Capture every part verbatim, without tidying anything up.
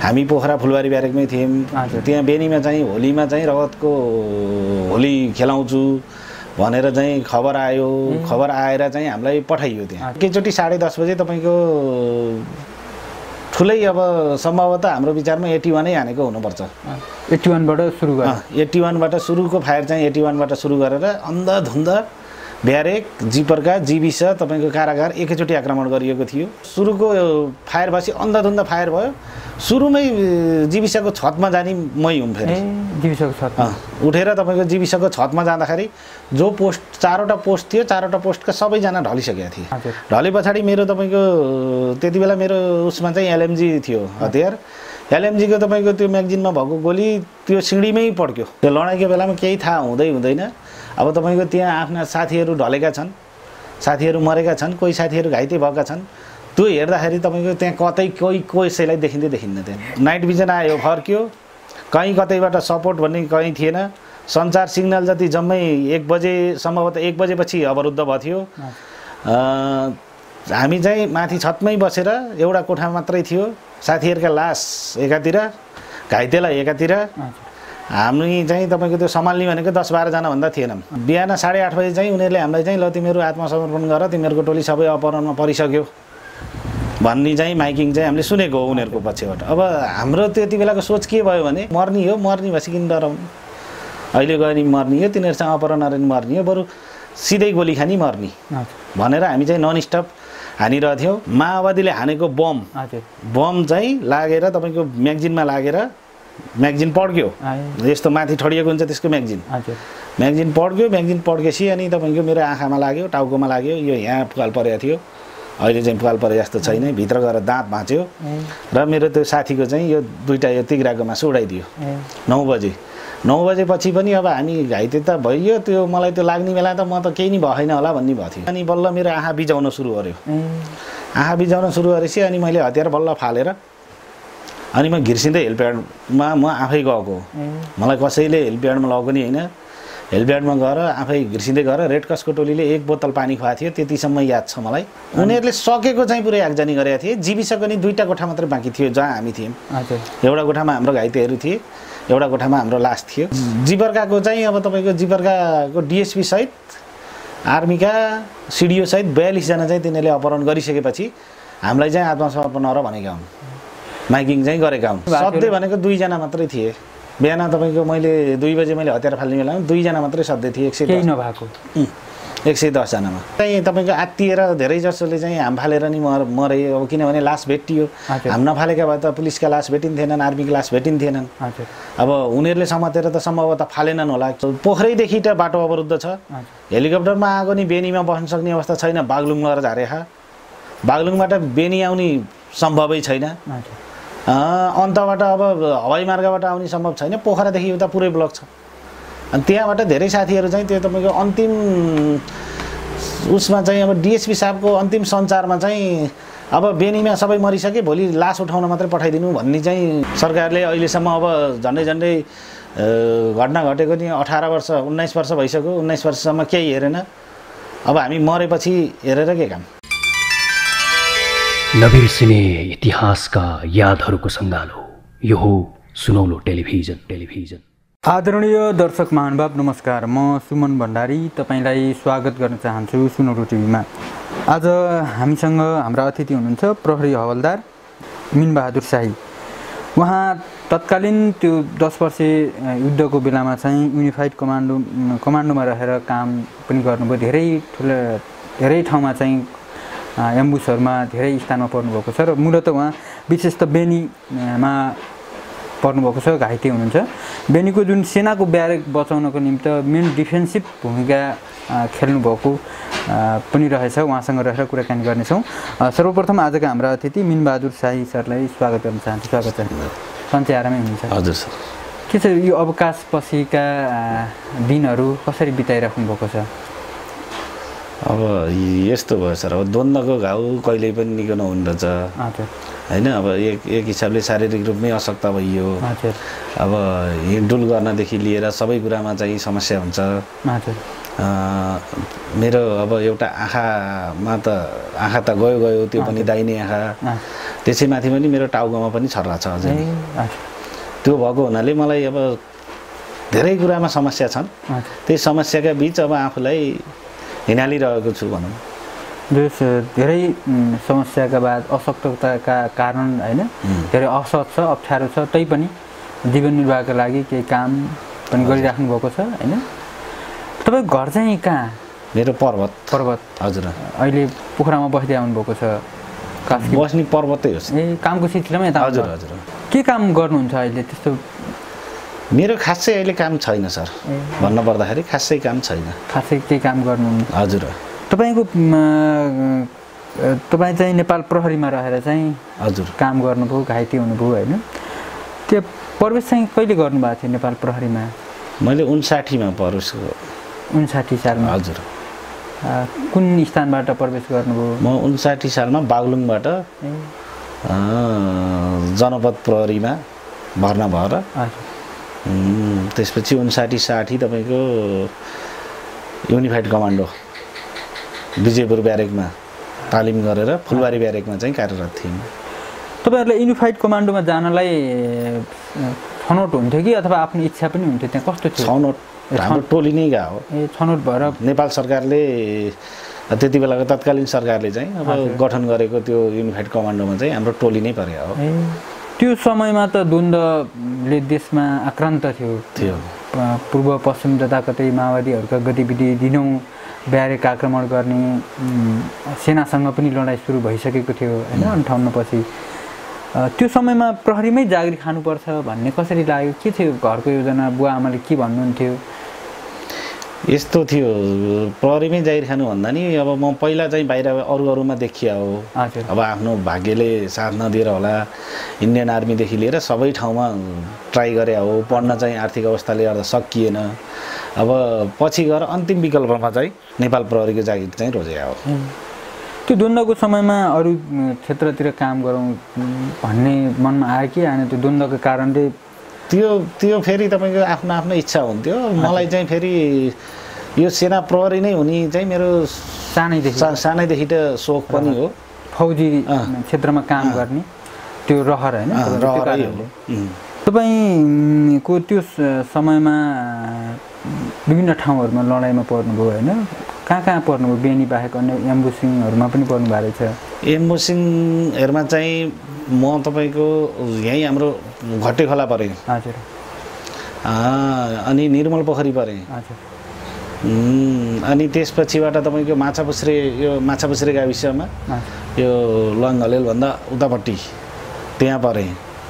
हामी पोखरा फुलबारी ब्यारेकमै थियौँ। त्यहाँ बेनीमा चाहिँ होलीमा चाहिँ रगतको होली खेलाउँछु भनेर चाहिँ खबर आयो। खबर आएर चाहिँ हामीलाई पठाइयो त्यहाँ। एकैचोटि साढे दस बजे तपाईँको ठुलै अब सम्भवतः हाम्रो विचारमा एट्टी वानै हानेको हुनुपर्छ। एट्टी वानबाट सुरु गरेर एट्टी वानबाट सुरुको फायर चाहिँ एट्टी वानबाट सुरु गरेर अन्धधुन्ध ब्यारेक जिपर्का जीविस तपाईँको कारागार एकैचोटि आक्रमण गरिएको थियो। सुरुको फायर भएपछि अन्धधुन्ध फायर भयो। सुरुमै जीविसको छतमा जाने मै हुँ फेरि। जीविसको छतमा उठेर तपाईँको जीविसको छतमा जाँदाखेरि जो पोस्ट चारवटा पोस्ट थियो चारवटा पोस्टका सबैजना ढलिसकेका थिए। ढले पछाडि मेरो तपाईँको त्यति बेला मेरो उसमा चाहिँ एलएमजी थियो हतियार। एलएमजीको तपाईँको त्यो म्यागजिनमा भएको गोली त्यो सिँढीमै पड्क्यो। त्यो लडाइँको बेलामा केही थाहा हुँदै हुँदैन। अब तपाईँको त्यहाँ आफ्ना साथीहरू ढलेका छन्, साथीहरू मरेका छन्, कोही साथीहरू घाइते भएका छन्। त्यो हेर्दाखेरि तपाईँको त्यहाँ कतै कोही कसैलाई देखिँदै देखिन्न। त्यहाँ नाइट भिजन आयो फर्क्यो, कहीँ कतैबाट सपोर्ट भन्ने कहीँ थिएन। सञ्चार सिग्नल जति जम्मै एक बजे सम्भवतः एक बजेपछि अवरुद्ध भयो थियो। हामी चाहिँ माथि छतमै बसेर एउटा कोठा मात्रै थियो। साथीहरूका लास एकातिर, घाइतेलाई एकातिर। हामी चाहिँ तपाईँको त्यो सम्हाल्ने भनेको दस बाह्रजना भन्दा थिएनौँ। बिहान साढे आठ बजे चाहिँ उनीहरूले हामीलाई चाहिँ ल तिमीहरू आत्मसमर्पण गर, तिमीहरूको टोली सबै अपहरणमा परिसक्यो भन्ने चाहिँ माइकिङ चाहिँ हामीले सुनेको हो उनीहरूको पक्षबाट। अब हाम्रो त्यति बेलाको सोच के भयो भने मर्नी हो, मर्नी भएपछि किन डराउनु, अहिले गयो नि मर्नी हो, तिनीहरूसँग अपहरण गरेर मर्नी हो, बरु सिधै गोली खानी मर्नी भनेर हामी चाहिँ नन स्टप हानिरहेथ्यौँ। माओवादीले हानेको बम बम चाहिँ लागेर तपाईँको म्यागजिनमा लागेर म्यागजिन पड्क्यो। यस्तो माथि ठडिएको हुन्छ त्यसको म्यागजिन। म्यागजिन पड्क्यो। म्यागजिन पड्केपछि अनि तपाईँको मेरो आँखामा लाग्यो, टाउकोमा लाग्यो, यो यहाँ पुकाल परेको थियो। अहिले चाहिँ पुकाल परे जस्तो छैन। भित्र गएर दाँत भाँच्यो र मेरो त्यो साथीको चाहिँ यो दुईवटा यो तिग्राको मासु उडाइदियो। नौ बजे नौ बजेपछि पनि अब हामी घाइते त भइयो। त्यो मलाई त्यो लाग्ने बेला त म त केही नि भएन होला भन्ने भएको थियो। अनि बल्ल मेरो आँखा बिजाउन सुरु गर्यो। आँखा बिजाउन सुरु गरेपछि अनि मैले हतियार बल्ल फालेर अनि म घिर्सिँदै हेलिप्याडमा म आफै गएको। मलाई कसैले हेलिप्याडमा लगेको नि होइन। हेलिप्याडमा गएर आफै घिर्सिँदै गएर रेड क्रसको टोलीले एक बोतल पानी खुवाएको थियो। त्यतिसम्म याद छ मलाई। उनीहरूले सकेको चाहिँ पुरै आगजनी गरेका थिए। जीविसको नि दुईवटा कोठा मात्रै बाँकी थियो जहाँ हामी थियौँ। एउटा कोठामा हाम्रो घाइतेहरू थिए, एउटा कोठामा हाम्रो लास थियो। जिपर्काको चाहिँ अब तपाईँको जिपर्काको डिएसपी सहित आर्मीका सिडिओ सहित बयालिसजना चाहिँ तिनीहरूले अपहरण गरिसकेपछि हामीलाई चाहिँ आत्मसमर्पण गर भनेका हुन्, माइकिङ चाहिँ गरेका हुन्। सधैँ भनेको दुईजना मात्रै थिए। बिहान तपाईँको मैले दुई बजे मैले हतियार फाल्ने बेलामा दुईजना मात्रै सधैँ थिए। एक सय केही नभएको एक सय दसजनामा चाहिँ तपाईँको आत्तिएर धेरै जसोले चाहिँ हाम फालेर नि मर मरे। अब किनभने लास भेटियो। हाम नफालेका भए त पुलिसका लास भेटिन्थेनन्, आर्मीको लास भेटिन्थेनन्। अब उनीहरूले समातेर त सम्भवतः फालेनन् होला। पोखरैदेखि त बाटो अवरुद्ध छ। हेलिकप्टरमा आएको नि बेनीमा बस्न सक्ने अवस्था छैन। बागलुङ गएर झारेखा, बागलुङबाट बेनी आउने सम्भवै छैन। अन्तबाट अब हवाई मार्गबाट आउने सम्भव छैन। पोखरादेखि उता पुरै ब्लक छ। अनि त्यहाँबाट धेरै साथीहरू चाहिँ त्यो तपाईँको अन्तिम उसमा चाहिँ अब डिएसपी साहबको अन्तिम सञ्चारमा चाहिँ अब बेनीमा सबै मरिसके, भोलि लास उठाउन मात्रै पठाइदिनु भन्ने चाहिँ सरकारले अहिलेसम्म अब झन्डै झन्डै घटना घटेको नि अठार वर्ष उन्नाइस वर्ष भइसक्यो। उन्नाइस वर्षसम्म केही हेरेन। अब हामी मरेपछि हेरेर के काम। नबिर्सिने इतिहासका यादहरूको सङ्गालो यो हो सुनौलो टेलिभिजन टेलिभिजन आदरणीय दर्शक महानुभाव नमस्कार। म सुमन भण्डारी तपाईलाई स्वागत गर्न चाहन्छु सुनौलो टिभीमा। आज हामीसँग हाम्रा अतिथि हुनुहुन्छ प्रहरी हवलदार मिन बाहादुर शाही। उहाँ तत्कालीन त्यो दस वर्षे युद्धको बेलामा चाहिँ युनिफाइड कमान्डो कमान्डोमा रहेर काम पनि गर्नुभयो। धेरै ठुलो धेरै ठाउँमा चाहिँ एम्बुसहरूमा धेरै स्थानमा पर्नुभएको छ र मूलतः उहाँ विशेष त बेनीमा पर्नुभएको छ, घाइते हुनुहुन्छ। बेनीको जुन सेनाको ब्यारेक बचाउनको निम्ति मेन डिफेन्सिभ भूमिका खेल्नुभएको पनि रहेछ। उहाँसँग रहेर कुराकानी गर्नेछौँ। सर्वप्रथम आजका हाम्रा अतिथि मिन बाहादुर शाही सरलाई स्वागत गर्न चाहन्छु। स्वागत छ। सन्चै आरामै हुनुहुन्छ? हजुर सर। के छ यो अवकाश पछिका दिनहरू कसरी बिताइराख्नु भएको छ? अब यस्तो भयो सर, अब द्वन्द्वको घाउ कहिल्यै पनि निको नहुने रहेछ। होइन। अब एक एक हिसाबले शारीरिक रूपमै अशक्त भइयो। अब हिँडडुल गर्नदेखि लिएर सबै कुरामा चाहिँ समस्या हुन्छ। मेरो अब एउटा आँखामा त आँखा त गयो गयो त्यो पनि दाहिने आँखा, त्यसैमाथि पनि मेरो टाउकोमा पनि छर्रा छ अझै। त्यो भएको हुनाले मलाई अब धेरै कुरामा समस्या छन्। त्यही समस्याका बिच अब आफूलाई हिँडालिरहेको छु भनौँ। धेरै समस्याका बाद अशक्तताका कारण होइन, धेरै असहज छ, अप्ठ्यारो छ, तैपनि जीवन निर्वाहका लागि केही काम पनि गरिराख्नु भएको छ होइन। तपाईँको घर चाहिँ कहाँ? मेरो पर्वत। पर्वत हजुर। अहिले पोखरामा बस्दै आउनुभएको छ? बस्ने पर्वतै हो। ए कामको सिलसिलामा यता? हजुर हजुर। के काम गर्नुहुन्छ अहिले? त्यस्तो मेरो खासै अहिले काम छैन सर, भन्नुपर्दाखेरि खासै काम छैन। खासै केही काम गर्नु? हजुर। तपाईँको तपाईँ चाहिँ नेपाल प्रहरीमा रहेर चाहिँ हजुर काम गर्नुभयो, घाइते हुनुभयो होइन। त्यो प्रवेश चाहिँ कहिले गर्नुभएको थियो नेपाल प्रहरीमा? मैले उन्साठीमा प्रवेश। उन्साठी सालमा? हजुर। कुन स्थानबाट प्रवेश गर्नुभयो? म उन्साठी सालमा बागलुङबाट जनपद प्रहरीमा भर्ना भएर त्यसपछि उन्साठी साठी तपाईँको युनिफाइड कमान्डो विजयपुर ब्यारेकमा तालिम गरेर फुलबारी ब्यारेकमा चाहिँ कार्यरत थियौँ। तपाईँहरूलाई युनिफाइड कमान्डोमा जानलाई छनौट हुन्थ्यो कि अथवा आफ्नो इच्छा पनि हुन्थ्यो? त्यहाँ कस्तो थियो? छनौट हाम्रो टोली नै गयो। ए छनौट भएर नेपाल सरकारले त्यति बेलाको तत्कालीन सरकारले चाहिँ अब गठन गरेको त्यो युनिफाइड कमान्डोमा चाहिँ हाम्रो टोली नै पऱ्यो हो। त्यो समयमा त द्वन्द्वले देशमा आक्रान्त थियो थियो पूर्व पश्चिम जताकतै माओवादीहरूका गतिविधि, दिनौँ ब्यारेक आक्रमण गर्ने, सेनासँग पनि लडाइँ सुरु भइसकेको थियो होइन अन्ठाउन्न पछि। त्यो समयमा प्रहरीमै जागिर खानुपर्छ भन्ने कसरी लाग्यो? के थियो घरको योजना? बुवा आमाले के भन्नुहुन्थ्यो? यस्तो थियो, प्रहरीमै जागिर खानु भन्दा नि अब म पहिला चाहिँ बाहिर अरू अरूमा देखिया हो। अब आफ्नो भाग्यले साथ नदिएर होला, इन्डियन आर्मीदेखि लिएर सबै ठाउँमा ट्राई गरे हो, पढ्न चाहिँ आर्थिक अवस्थाले गर्दा सकिएन। अब पछि गएर अन्तिम विकल्पमा चाहिँ नेपाल प्रहरीको जागिर चाहिँ रोजे हो। त्यो द्वन्द्वको समयमा अरू क्षेत्रतिर काम गरौँ भन्ने मनमा आयो कि आएन? त्यो द्वन्द्वको कारणले त्यो त्यो फेरि तपाईँको आफ्नो आफ्नो इच्छा हुन्थ्यो। मलाई चाहिँ फेरि यो सेना प्रहरी नै हुने चाहिँ मेरो सानैदेखि सानैदेखि त सोख पनि हो। फौजी क्षेत्रमा काम गर्ने त्यो रहर होइन? तपाईँको त्यो समयमा विभिन्न ठाउँहरूमा लडाइँमा पर्नुभयो होइन? कहाँ कहाँ पर्नुभयो? बेनी बाहेक अन्य एम्बुसिङहरूमा पनि पर्नु भएको रहेछ? एम्बुसिङहरूमा चाहिँ म तपाईँको यहीँ हाम्रो घट्टे खोला परेँ। हजुर। अनि निर्मल पोखरी परेँ। हजुर। अनि त्यसपछिबाट तपाईँको माछापुछ्रे, यो माछापुछ्रे गाविसमा यो लङ हलेलभन्दा उतापट्टि त्यहाँ परेँ।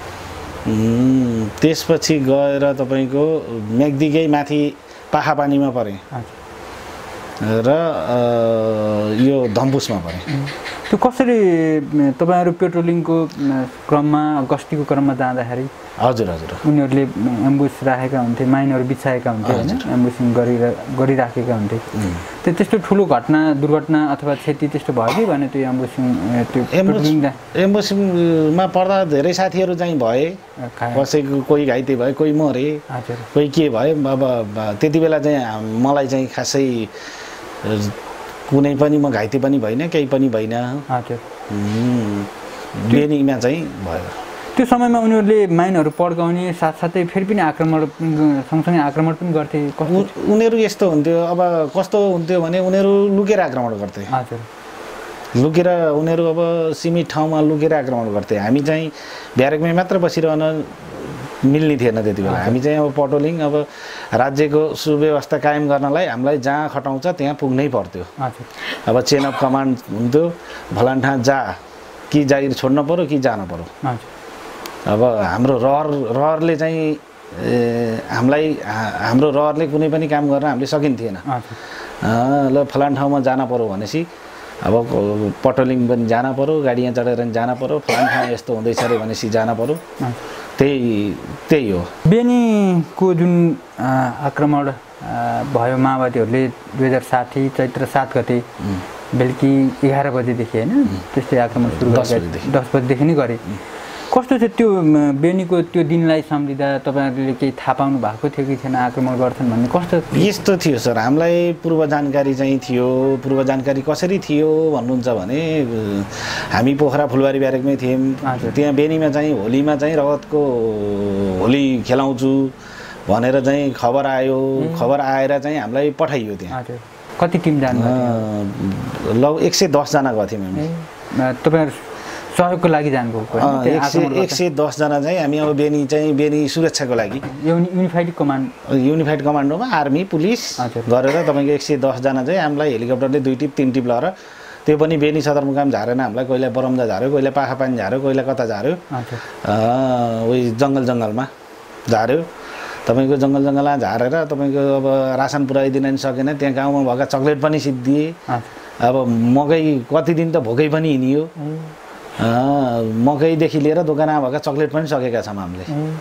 त्यसपछि गएर तपाईँको म्याग्दीकै माथि पाखापानीमा परेँ र यो धम्पुसमा परेँ। त्यो कसरी तपाईँहरू पेट्रोलिङको क्रममा, गस्तीको क्रममा जाँदाखेरि? हजुर हजुर। उनीहरूले एम्बुस राखेका हुन्थे, माइनहरू बिछाएका हुन्थे होइन, एम्बुसिङ गरि गरिराखेका हुन्थे। त्यो त्यस्तो ठुलो घटना, दुर्घटना अथवा क्षति त्यस्तो भयो कि भने त्यो एम्बुसिङ त्यो एम्बुसिङमा पर्दा धेरै साथीहरू चाहिँ भए, कसैको कोही घाइते भए, कोही मरे, कोही के भयो। अब त्यति बेला चाहिँ मलाई चाहिँ खासै कुनै पनि म घाइते पनि भइनँ, केही पनि भइनँ। बेनीमा चाहिँ भयो। त्यो समयमा उनीहरूले माइनहरू पड्काउने साथसाथै फेरि पनि आक्रमण सँगसँगै आक्रमण पनि गर्थे? उनीहरू यस्तो हुन्थ्यो, अब कस्तो हुन्थ्यो भने उनीहरू लुकेर आक्रमण गर्थे। हजुर। लुकेर उनीहरू अब सीमित ठाउँमा लुकेर आक्रमण गर्थे। हामी चाहिँ ब्यारेकमै मात्र बसिरहन मिल्ने थिएन त्यति बेला। हामी चाहिँ अब पेट्रोलिङ, अब राज्यको सुव्यवस्था कायम गर्नलाई हामीलाई जहाँ खटाउँछ त्यहाँ पुग्नै पर्थ्यो। अब चेन अफ कमान्ड हुन्थ्यो, फलान ठाउँ जा कि जागिर छोड्न पऱ्यो कि जान पऱ्यो। अब हाम्रो रहर रहरले चाहिँ हामीलाई हाम्रो रहरले कुनै पनि काम गर्न हामीले सकिन्थेन। ल फलान ठाउँमा जान पऱ्यो भनेपछि अब पेट्रोलिङ पनि जान पऱ्यो, गाडीमा चढेर पनि जान पऱ्यो, फलान ठाउँ यस्तो हुँदैछ अरे भनेपछि जान पऱ्यो। त्यही त्यही हो। बेनीको जुन आक्रमण भयो माओवादीहरूले दुई हजार साठी चैत्र सात गते बेलुकी एघार बजेदेखि होइन त्यस्तै आक्रमण सुरु गरेको दस बजेदेखि नै गरे। कस्तो थियो त्यो बेनीको त्यो दिनलाई सम्झिँदा तपाईँहरूले केही थाहा पाउनु भएको थियो कि थिएन आक्रमण गर्छन् भन्ने कस्तो? यस्तो थियो सर, हामीलाई पूर्व जानकारी चाहिँ थियो। पूर्व जानकारी कसरी थियो भन्नुहुन्छ भने हामी पोखरा फुलबारी ब्यारेकमै थियौँ। त्यहाँ बेनीमा चाहिँ होलीमा चाहिँ रगतको होली खेलाउँछु भनेर चाहिँ खबर आयो। खबर आएर चाहिँ हामीलाई पठाइयो त्यहाँ। कति टिम जानु? लग एक सय दसजना गएको थियौँ हामी। तपाईँहरू सहयोगको लागि जानुभएको? एक सय एक सय दसजना चाहिँ हामी अब बेनी चाहिँ बेनी सुरक्षाको लागि युनिफाइड कमान्ड युनिफाइड कमान्डोमा आर्मी पुलिस गरेर तपाईँको एक सय दसजना चाहिँ हामीलाई हेलिकप्टरले दुई टिप तिन टिप लगाएर, त्यो पनि बेनी सदरमुकाम झारेन हामीलाई, कहिले बरम्जा झार्यो, कहिले पाखापानी झार्यो, कहिले कता झार्यो, उही जङ्गल जङ्गलमा झार्यो। तपाईँको जङ्गल जङ्गलमा झारेर तपाईँको अब रासन पुऱ्याइदिन नि सकेन। त्यहाँ गाउँमा भएका चक्लेट पनि सिद्धिए। अब मकै कति दिन त भोकै पनि हिँडियो। मकैदेखि लिएर दोकानमा भएका चक्लेट पनि सकेका छौँ हामीले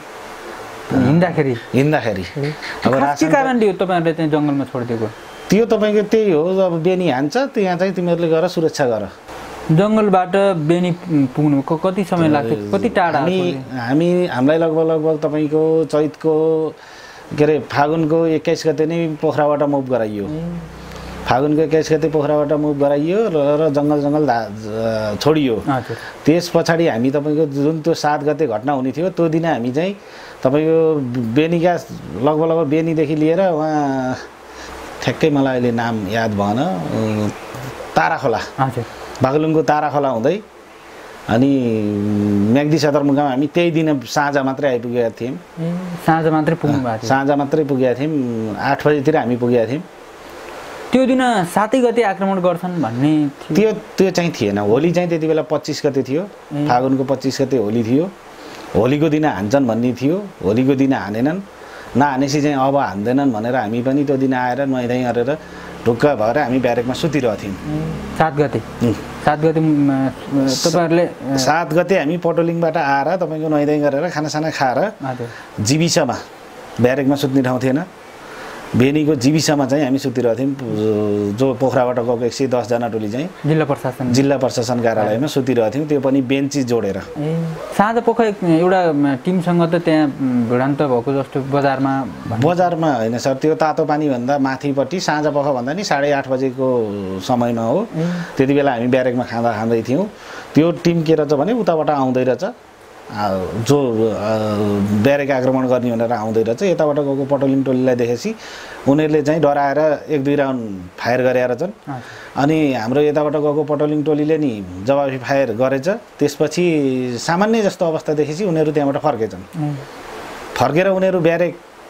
हिँड्दाखेरि हिँड्दाखेरि अब के कारणले तपाईँहरूले चाहिँ जङ्गलमा छोडिदिएको? त्यो तपाईँको त्यही हो, अब बेनी हान्छ त्यहाँ चाहिँ तिमीहरूले गएर सुरक्षा गर। जङ्गलबाट बेनी पुग्नु कति समय लाग्थ्यो? कति टाढा? हामी हामी हामीलाई लगभग लगभग तपाईँको चैतको के अरे फागुनको एक्काइस गते नै पोखराबाट मुभ गराइयो। फागुनको एक्काइस गते पोखराबाट मुभ गराइयो र जङ्गल जङ्गल छोडियो। त्यस पछाडि हामी तपाईँको जुन त्यो सात गते घटना हुने थियो त्यो दिन हामी चाहिँ तपाईँको बेनीका लगभग लगभग बेनीदेखि लिएर उहाँ ठ्याक्कै मलाई अहिले नाम याद भएन, ताराखोला बागलुङको ताराखोला हुँदै अनि म्याग्दी सदरमुकाम हामी त्यही दिन साँझ मात्रै आइपुगेका थियौँ। साँझ मात्रै पुग्नु भएको थियो? साँझ मात्रै पुगेका थियौँ, आठ बजीतिर हामी पुगेका थियौँ। त्यो दिन सातै गते आक्रमण गर्छन् भन्ने त्यो त्यो चाहिँ थिएन। होली चाहिँ त्यति बेला पच्चिस गते थियो, फागुनको पच्चिस गते होली थियो। होलीको दिन हान्छन् भन्ने थियो, होलीको दिन हानेनन्, नहानेपछि चाहिँ अब हान्दैनन् भनेर हामी पनि त्यो दिन आएर नुहाइधुवाइ गरेर ढुक्क भएर हामी ब्यारेकमा सुतिरहेको थियौँ। सात गते सात गते तपाईँहरूले सात गते हामी पटोलिङबाट आएर तपाईँको नुहाइधुवाइ गरेर खानासाना खाएर जीविसमा ब्यारेकमा सुत्ने ठाउँ थिएन, बेनीको जीविसमा चाहिँ हामी सुतिरहेको थियौँ। जो पोखराबाट गएको एक सय दसजना टोली चाहिँ जिल्ला प्रशासन जिल्ला प्रशासन कार्यालयमा सुतिरहेको थियौँ, त्यो पनि बेन्ची जोडेर। साँझ पख एउटा टिमसँग त त्यहाँ भिडान्त भएको जस्तो बजारमा? बजारमा होइन सर, त्यो तातो पानीभन्दा माथिपट्टि साँझ पख भन्दा नि साढे आठ बजेको समयमा हो। त्यति बेला हामी ब्यारेकमा खाँदा खाँदै थियौँ। त्यो टिम के रहेछ भने उताबाट आउँदै रहेछ, जो ब्यारेक आक्रमण गर्ने भनेर आउँदै रहेछ। यताबाट गएको पटोलिङ टोलीलाई देखेपछि उनीहरूले चाहिँ डराएर एक दुई राउन्ड फायर गरेर छन्। अनि हाम्रो यताबाट गएको पटोलिङ टोलीले नि जवाबी फायर गरेछ। त्यसपछि सामान्य जस्तो अवस्था देखेपछि उनीहरू त्यहाँबाट फर्केछन्। फर्केर उनीहरू ब्यारेक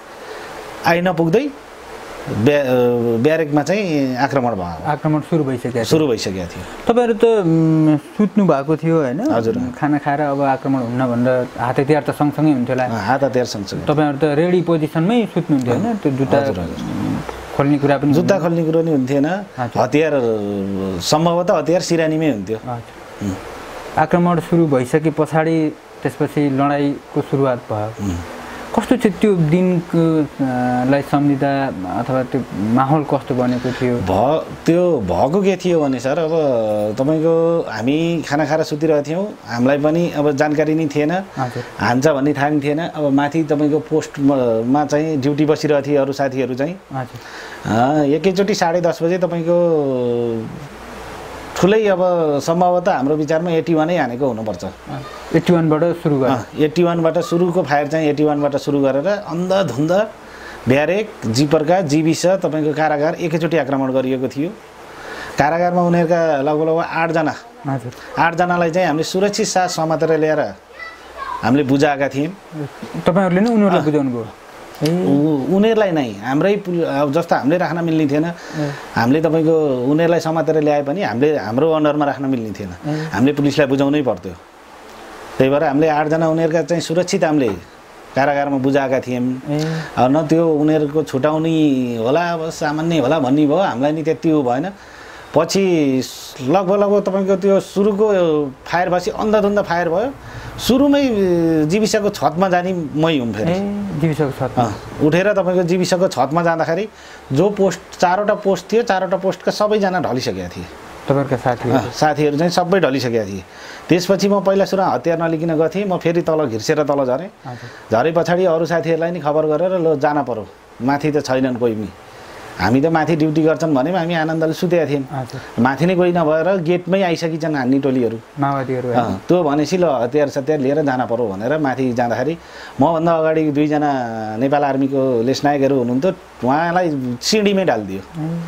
आइ नपुग्दै ब्या ब्यारेकमा चाहिँ आक्रमण भयो। आक्रमण सुरु भइसक्यो सुरु भइसकेको थियो। तपाईँहरू त सुत्नु भएको थियो होइन? हजुर। खाना खाएर अब आक्रमण हुन्न भनेर हात हतियार त सँगसँगै हुन्थ्यो होला? हात हतियार सँगसँगै। तपाईँहरू त रेडी पोजिसनमै सुत्नुहुन्थ्यो होइन? त्यो जुत्ता खोल्ने कुरा पनि जुत्ता खोल्ने कुरो नि हुन्थेन, हतियार सम्भवतः हतियार सिरानीमै हुन्थ्यो। आक्रमण सुरु भइसके पछाडि त्यसपछि लडाइँको सुरुवात भयो। कस्तो थियो त्यो दिनलाई सम्झिँदा अथवा त्यो माहौल कस्तो बनेको थियो? भ त्यो भएको के थियो भने सर, अब तपाईँको हामी खाना खाएर सुतिरहेको थियौँ, हामीलाई पनि अब जानकारी नै थिएन, हान्छ भन्ने थाहा पनि थिएन। अब माथि तपाईँको पोस्टमा चाहिँ ड्युटी बसिरहेको थिए अरू साथीहरू चाहिँ। एकैचोटि साढे दस बजे तपाईँको ठुलै अब सम्भवतः हाम्रो विचारमा एट्टी वानै हानेको हुनुपर्छ। एट्टी वानबाट सुरु गरेर एट्टी वानबाट सुरुको फायर चाहिँ एट्टी वानबाट सुरु गरेर अन्धधुन्ध ब्यारेक जिपरका जीविस तपाईँको कारागार एकैचोटि आक्रमण गरिएको थियो। कारागारमा उनीहरूका लगभग लगभग आठजना आठजनालाई चाहिँ हामीले सुरक्षित साथ समातेर ल्याएर हामीले बुझाएका थियौँ। तपाईँहरूले नै उनीहरूलाई बुझाउनु भयो? उनीहरूलाई नै हाम्रै अब जस्तो हामीले राख्न मिल्ने थिएन। हामीले तपाईँको उनीहरूलाई समातेर ल्याए पनि हामीले हाम्रो अन्डरमा राख्न मिल्ने थिएन, हामीले पुलिसलाई बुझाउनै पर्थ्यो। त्यही भएर हामीले आठजना उनीहरूका चाहिँ सुरक्षित हामीले कारागारमा बुझाएका थियौँ। न त्यो उनीहरूको छुटाउने होला, अब सामान्य होला भन्ने भयो, हामीलाई नि त्यति भएन। पछि लगभग लगभग तपाईँको त्यो सुरुको फायर भएपछि अन्धधुन्ध फायर भयो। सुरुमै जीविसको छतमा जाने मै हुँ फेरि। जीविसको छतमा उठेर तपाईँको जीविसको छतमा जाँदाखेरि जो पोस्ट चारवटा पोस्ट थियो, चारवटा पोस्टका सबैजना ढलिसकेका थिए। तपाईँहरूका साथीहरू साथीहरू चाहिँ सबै ढलिसकेका थिए। त्यसपछि म पहिला सुरु हतियार नलिकन गएको थिएँ। म फेरि तल घिर्सेर तल झरेँ। झरे पछाडि अरू साथीहरूलाई नि खबर गरेर ल जान पर्यो, माथि त छैनन् कोही पनि। हामी त माथि ड्युटी गर्छन् भने हामी आनन्दले सुतेका थियौँ। माथि नै कोही नभएर गेटमै आइसकिन्छन् हान्ने टोलीहरू, माओवादीहरू। त्यो भनेपछि ल हतियार सतियार लिएर जान पर्यो भनेर माथि जाँदाखेरि मभन्दा अगाडि दुईजना नेपाल आर्मीको लेसनायकहरू हुनुहुन्थ्यो, उहाँलाई सिँढीमै ढालिदियो।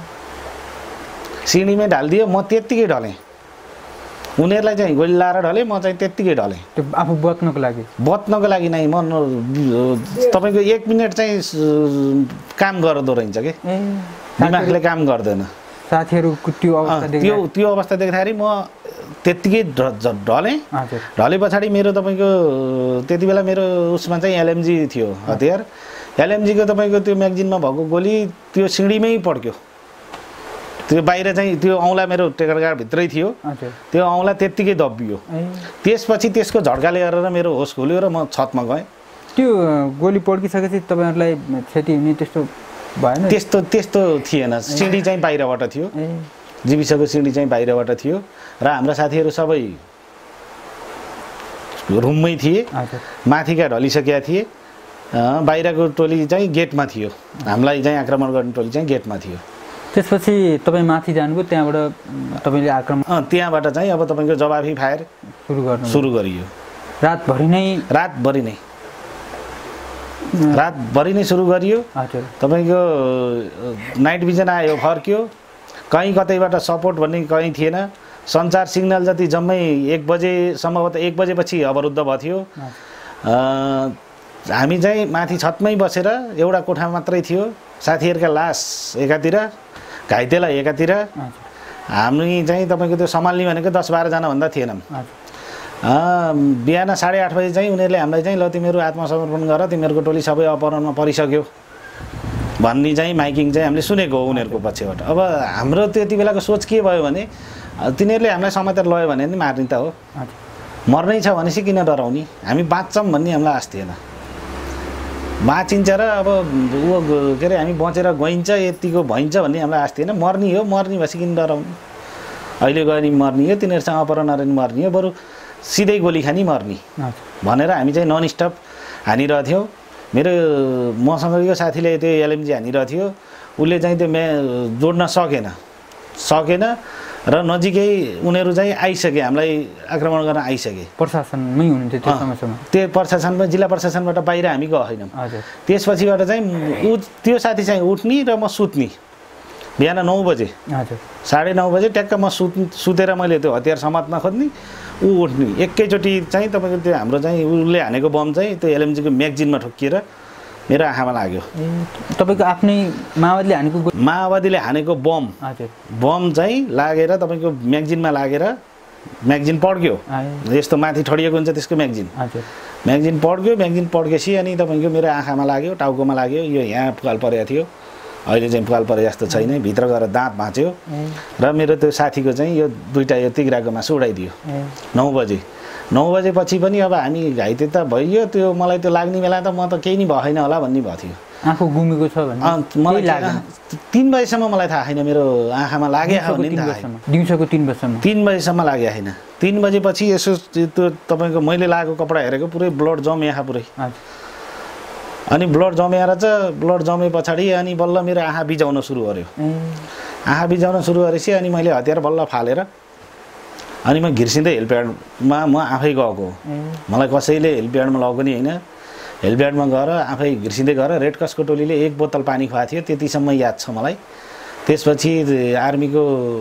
सिँढीमै ढालिदियो। म त्यत्तिकै ढलेँ। उनीहरूलाई चाहिँ गोली लाएर ढलेँ, म चाहिँ त्यत्तिकै ढलेँ। त्यो आफू बच्नको लागि बच्नको लागि नै म तपाईँको एक मिनट चाहिँ काम गर्दो रहेछ कि दिमागले काम गर्दैन। साथीहरूको त्यो अवस्था त्यो त्यो अवस्था देख्दाखेरि म त्यत्तिकै ढलेँ। ढले पछाडि मेरो तपाईँको त्यति बेला मेरो उसमा चाहिँ एलएमजी थियो हतियार। एलएमजीको तपाईँको त्यो म्यागजिनमा भएको गोली त्यो सिँढीमै पड्क्यो। त्यो बाहिर चाहिँ त्यो औँला मेरो टेकरगाडभित्रै थियो, त्यो औँला त्यत्तिकै दबियो। त्यसपछि त्यसको झड्काले गरेर मेरो होस खुल्यो र म छतमा गएँ। त्यो गोली पड्किसकेपछि तपाईँहरूलाई क्षति हुने त्यस्तो भएन? त्यस्तो त्यस्तो थिएन। सिँढी चाहिँ बाहिरबाट थियो, जीविसको सिँढी चाहिँ बाहिरबाट थियो र हाम्रा साथीहरू सबै रुममै थिए। माथिका ढलिसकेका थिए। बाहिरको टोली चाहिँ गेटमा थियो। हामीलाई चाहिँ आक्रमण गर्ने टोली चाहिँ गेटमा थियो। त्यसपछि तपाईँ माथि जानुभयो, त्यहाँबाट तपाईँले आक्रमण त्यहाँबाट चाहिँ अब तपाईँको जवाफी फायर सुरु गर्नु सुरु गरियो। रातभरि नै रातभरि नै रातभरि नै सुरु गरियो। तपाईँको नाइट भिजन आयो, फर्क्यो। कहीँ कतैबाट सपोर्ट भन्ने कहीँ थिएन। सञ्चार सिग्नल जति जम्मै एक बजे सम्भवतः एक बजेपछि अवरुद्ध भयो थियो। हामी चाहिँ माथि छतमै बसेर, एउटा कोठा मात्रै थियो, साथीहरूका लास एकातिर, घाइतेलाई एकातिर। हामी चाहिँ तपाईँको त्यो सम्हाल्ने भनेको दस बाह्रजनाभन्दा थिएनौँ। बिहान साढे आठ बजी चाहिँ उनीहरूले हामीलाई चाहिँ ल तिमीहरू आत्मसमर्पण गर, तिमीहरूको टोली सबै अपहरणमा परिसक्यो भन्ने चाहिँ माइकिङ चाहिँ हामीले सुनेको हो उनीहरूको पछिबाट। अब हाम्रो त्यति बेलाको सोच के भयो भने तिनीहरूले हामीलाई समातेर लयो भने नि मार्ने त हो, मर्नै छ भनेपछि किन डराउने, हामी बाँच्छौँ भन्ने हामीलाई आश थिएन। बाँचिन्छ र अब ऊ के अरे हामी बचेर गइन्छ यतिको भइन्छ भन्ने हामीलाई आश थिएन। मर्नी हो, मर्नी भएपछि किन डराउनु, अहिले गयो नि मर्नी हो, तिनीहरूसँग अपहरण गरेर मर्नी हो, बरु सिधै गोली खानी मर्नी भनेर हामी चाहिँ नन स्टप हानिरहेथ्यौँ। मेरो मसँग यो साथीले त्यो एलएमजी हानिरहेको थियो, उसले चाहिँ त्यो म्या जोड्न सकेन सकेन र नजिकै उनीहरू चाहिँ आइसके, हामीलाई आक्रमण गर्न आइसके। प्रशासनमै हुनुहुन्थ्यो त्यो समयसम्म? त्यो प्रशासनमा, जिल्ला प्रशासनबाट बाहिर हामी गएनौँ। त्यसपछिबाट चाहिँ ऊ त्यो साथी चाहिँ उठ्ने र म सुत्ने। बिहान नौ बजे साढे नौ बजे ट्याक्क म सुत् सुतेर मैले त्यो हतियार समात्न खोज्ने, ऊ उठ्ने। एकैचोटि चाहिँ तपाईँको त्यो हाम्रो चाहिँ उसले हानेको बम चाहिँ त्यो एलएमजीको म्यागजिनमा ठोकिएर मेरो आँखामा लाग्यो। तपाईँको आफ्नै माओवादीले हानेको माओवादीले हानेको बम बम चाहिँ लागेर तपाईँको म्यागजिनमा लागेर म्यागजिन पड्क्यो। यस्तो माथि ठडिएको हुन्छ त्यसको म्यागजिन। म्यागजिन पड्क्यो। म्यागजिन पड्केपछि अनि तपाईँको मेरो आँखामा लाग्यो, टाउकोमा लाग्यो। यो यहाँ पुकाल परेको थियो, अहिले चाहिँ पुकाल परे जस्तो छैन। भित्र गएर दाँत भाँच्यो र मेरो त्यो साथीको चाहिँ यो दुईवटा यो तिग्राको मासु उडाइदियो। नौ बजे नौ बजेपछि पनि अब हामी घाइते त भइयो। त्यो मलाई त्यो लाग्ने बेला त म त केही नि भएन होला भन्ने भएको थियो। आँखा गुमेको छ भने मलाई लाग्यो। तिन बजीसम्म मलाई थाहा छैन मेरो आँखामा लागेको भन्ने थाहा छैन। दिउँसोको तिन बजीसम्म तिन बजीसम्म लागेको छैन। तिन बजेपछि यसो त्यो तपाईँको मैले लगाएको कपडा हेरेको पुरै ब्लड जम्यो आँखा पुरै। अनि ब्लड जमेर चाहिँ ब्लड जमे पछाडि अनि बल्ल मेरो आँखा बिजाउन सुरु गर्यो। आँखा बिजाउन सुरु गरेपछि अनि मैले हतियार बल्ल फालेर अनि म घिर्सिँदै हेलिप्याडमा म आफै गएको। मलाई कसैले हेलिप्याडमा लगेको नि होइन। हेलिप्याडमा गएर आफै घिर्सिँदै गएर रेड क्रसको टोलीले एक बोतल पानी खुवाएको थियो, त्यतिसम्म याद छ मलाई। त्यसपछि आर्मीको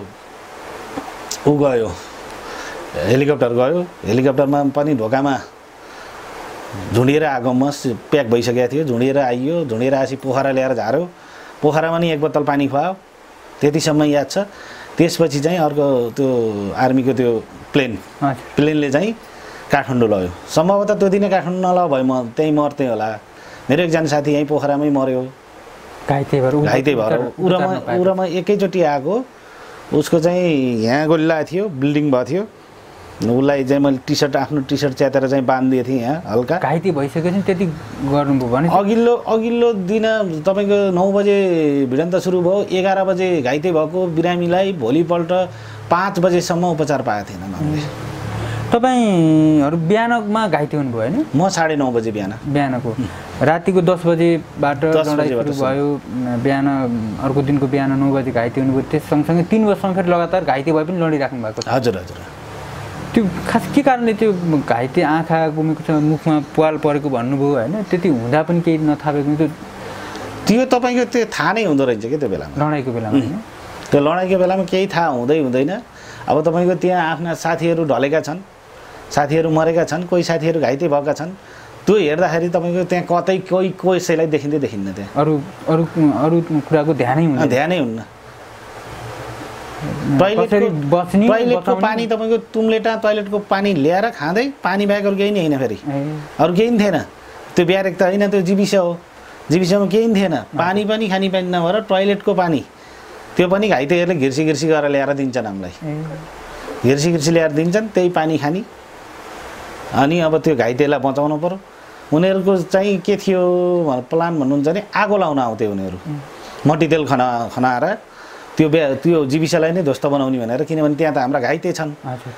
ऊ गयो, हेलिकप्टर गयो। हेलिकप्टरमा पनि ढोकामा झुन्डिएर आएको म प्याक भइसकेको थियो। झुन्डिएर आइयो, झुन्डिएर आएपछि पोखरा ल्याएर झार्यो। पोखरामा नि एक बोतल पानी खुवायो, त्यतिसम्म याद छ। त्यसपछि चाहिँ अर्को त्यो आर्मीको त्यो प्लेन प्लेनले चाहिँ काठमाडौँ लग्यो। सम्भवतः त्यो दिनै काठमाडौँ नलग्यो भए म त्यहीँ मर्थेँ होला। मेरो एकजना साथी यहीँ पोखरामै मऱ्यो, घाइते भएर घाइते भएर उरामा उरामा एकैचोटि आएको। उसको चाहिँ यहाँ गोली लागेको थियो, ब्लिडिङ भएको थियो। उसलाई चाहिँ मैले टी सर्ट आफ्नो टी सर्ट च्यातेर चाहिँ बाँधिदिएको थिएँ यहाँ हल्का घाइते भइसकेपछि त्यति गर्नुभयो भने अघिल्लो अघिल्लो दिन तपाईँको नौ बजे भिडन्त सुरु भयो एघार बजे घाइते भएको बिरामीलाई भोलिपल्ट पाँच बजेसम्म उपचार पाएको थिएन हामीले। तपाईँहरू बिहानमा घाइते हुनुभयो होइन? म साढे नौ बजे बिहान बिहानको रातिको दस बजेबाट लडाइँ सुरु भयो, बिहान अर्को दिनको बिहान नौ बजे घाइते हुनुभयो, त्यस सँगसँगै तिन वर्षसम्म फेरि लगातार घाइते भए पनि लडिराख्नु भएको छ। हजुर हजुर। त्यो खास के कारणले त्यो घाइते आँखा गुमेको छ, मुखमा पाल परेको भन्नुभयो होइन, त्यति हुँदा पनि केही नथापेको त्यो त्यो तपाईँको त्यो थाहा नै हुँदो रहेछ कि त्यो बेलामा, लडाइँको बेलामा होइन? त्यो लडाइँको बेलामा केही थाहा हुँदै हुँदैन। अब तपाईँको त्यहाँ आफ्ना साथीहरू ढलेका छन्, साथीहरू मरेका छन्, कोही साथीहरू घाइते भएका छन्, त्यो हेर्दाखेरि तपाईँको त्यहाँ कतै कोही कसैलाई देखिँदै देखिन्न। त्यहाँ अरू अरू अरू कुराको ध्यानै हुँदैन, ध्यानै हुन्न। टोइलेटको पानी तपाईँको तुम्लेटा टोइलेटको पानी ल्याएर खाँदै पानी बाहेक अरू केही नै होइन, फेरि अरू केही पनि थिएन। त्यो ब्यारेक त होइन, त्यो जीविसा हो, जीविसामा केही पनि थिएन। पानी पनि खाने पानी नभएर टोइलेटको पानी, त्यो पनि घाइतेहरूले घिर्सी घिर्सी गरेर ल्याएर दिन्छन् हामीलाई, घिर्सी घिर्सी ल्याएर दिन्छन्, त्यही पानी खाने। अनि अब त्यो घाइतेलाई बचाउनु पर्यो। उनीहरूको चाहिँ के थियो प्लान भन्नुहुन्छ भने आगो लाउन आउँथे उनीहरू, मट्टीतेल खना खनाएर त्यो बे त्यो जीविसालाई नै ध्वस्त बनाउने भनेर, किनभने त्यहाँ त हाम्रा घाइते छन्,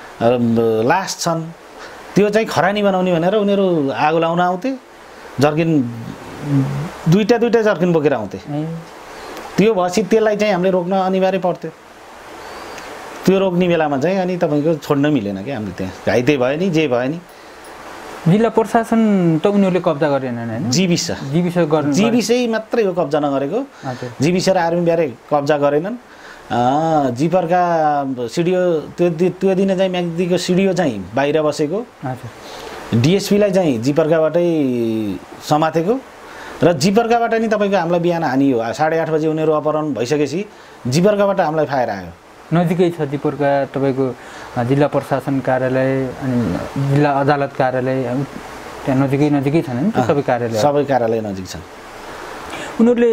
लास छन्, त्यो चाहिँ खरानी बनाउने भनेर उनीहरू आगो लाउन आउँथे। जर्किन दुईवटा दुईवटा जर्किन बोकेर आउँथे। त्यो भएपछि त्यसलाई चाहिँ हामीले रोक्न अनिवार्य पर्थ्यो। त्यो रोक्ने बेलामा चाहिँ अनि तपाईँको छोड्न मिलेन क्या, हामीले त्यहाँ घाइते भयो नि जे भयो नि। जिल्ला प्रशासन त उनीहरूले कब्जा गरेनन् होइन? जीविसा जीविसा गर्नु जीविसै मात्रै हो कब्जा नगरेको, जीविसा र आर्मी ब्यारे कब्जा गरेनन्। जिपरका सिडिओ त्यो त्यो दिन चाहिँ म्याग्दीको सिडिओ चाहिँ बाहिर बसेको, डिएसपीलाई चाहिँ जिपरकाबाटै समातेको र जिपरकाबाट नि तपाईँको हामीलाई बिहान हानियो। साढे आठ बजी उनीहरू अपहरण भइसकेपछि जिपरकाबाट हामीलाई फायर आयो। नजिकै छ जिपरका तपाईँको जिल्ला प्रशासन कार्यालय अनि जिल्ला अदालत कार्यालय, त्यहाँ नजिकै नजिकै छन् नि सबै कार्यालय? सबै कार्यालय नजिक छन्। उनीहरूले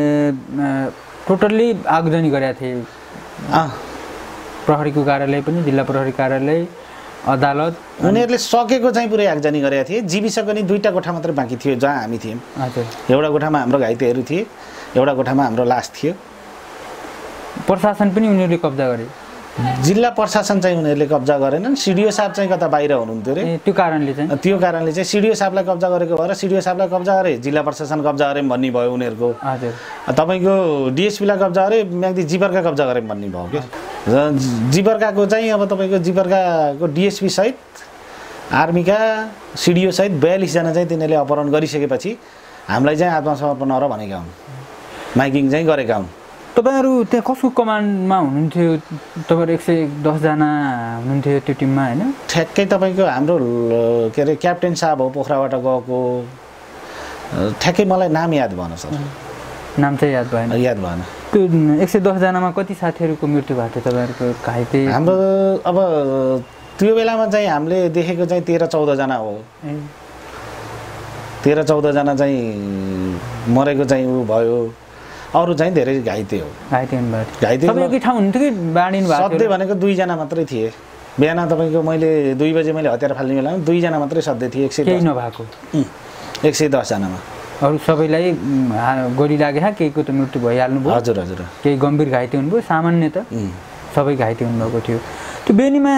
टोटल्ली आगजनी गरेका थिए, प्रहरीको कार्यालय पनि, जिल्ला प्रहरी कार्यालय, अदालत। उनीहरूले सकेको चाहिँ पुरै आगजनी गरेका थिए। जीविसको नि दुईवटा कोठा मात्रै बाँकी थियो जहाँ हामी थियौँ। हजुर। एउटा कोठामा हाम्रो घाइतेहरू थिए, एउटा कोठामा हाम्रो लास थियो। प्रशासन पनि उनीहरूले कब्जा गरे? जिल्ला प्रशासन चाहिँ उनीहरूले कब्जा गरेनन्, सिडिओ साहब चाहिँ कता बाहिर हुनुहुन्थ्यो अरे, त्यो कारणले चाहिँ त्यो कारणले चाहिँ सिडिओ साहबलाई कब्जा गरेको भएर सिडिओ साहबलाई कब्जा गरे, जिल्ला प्रशासन कब्जा गरे भन्ने भयो उनीहरूको। हजुर। तपाईँको डिएसपीलाई कब्जा गरे, म्याग्दी जिपरका कब्जा गरे भन्ने भयो क्या। र जिपरकाको चाहिँ अब तपाईँको जिपरकाको डिएसपी सहित आर्मीका सिडिओ सहित बयालिसजना चाहिँ तिनीहरूले अपहरण गरिसकेपछि हामीलाई चाहिँ आत्मसमर्पण गर भनेका हुन्, माइकिङ चाहिँ गरेका हुन्। तपाईँहरू त्यहाँ कसको कमान्डमा हुनुहुन्थ्यो? तपाईँहरू एक सय दसजना हुनुहुन्थ्यो त्यो टिममा होइन? ठ्याक्कै तपाईँको हाम्रो के अरे क्याप्टेन साहब हो पोखराबाट गएको, ठ्याक्कै मलाई नाम याद भएन सर, नाम चाहिँ याद भएन। याद भएन। त्यो एक सय दसजनामा कति साथीहरूको मृत्यु भएको थियो तपाईँहरूको घाइते? हाम्रो अब त्यो बेलामा चाहिँ हामीले देखेको चाहिँ तेह्र चौधजना हो, तेह्र चौधजना चाहिँ मरेको चाहिँ ऊ भयो, अरू चाहिँ धेरै घाइते हो। घाइते हुनुभयो? घाइते सबैकै ठाउँ हुन्थ्यो कि बाँडिनु भएको? सधैँ भनेको दुईजना मात्रै थिए। बिहान तपाईँको मैले दुई बजे मैले हतियार फाल्ने बेलामा दुईजना मात्रै सधैँ थिए, एक सय केही नभएको एक सय दसजनामा। अरू सबैलाई गोली लागेको केहीको त मृत्यु भइहाल्नु भयो? हजुर हजुर। केही गम्भीर घाइते हुनुभयो, सामान्य त सबै घाइते हुनुभएको थियो। त्यो बेनीमा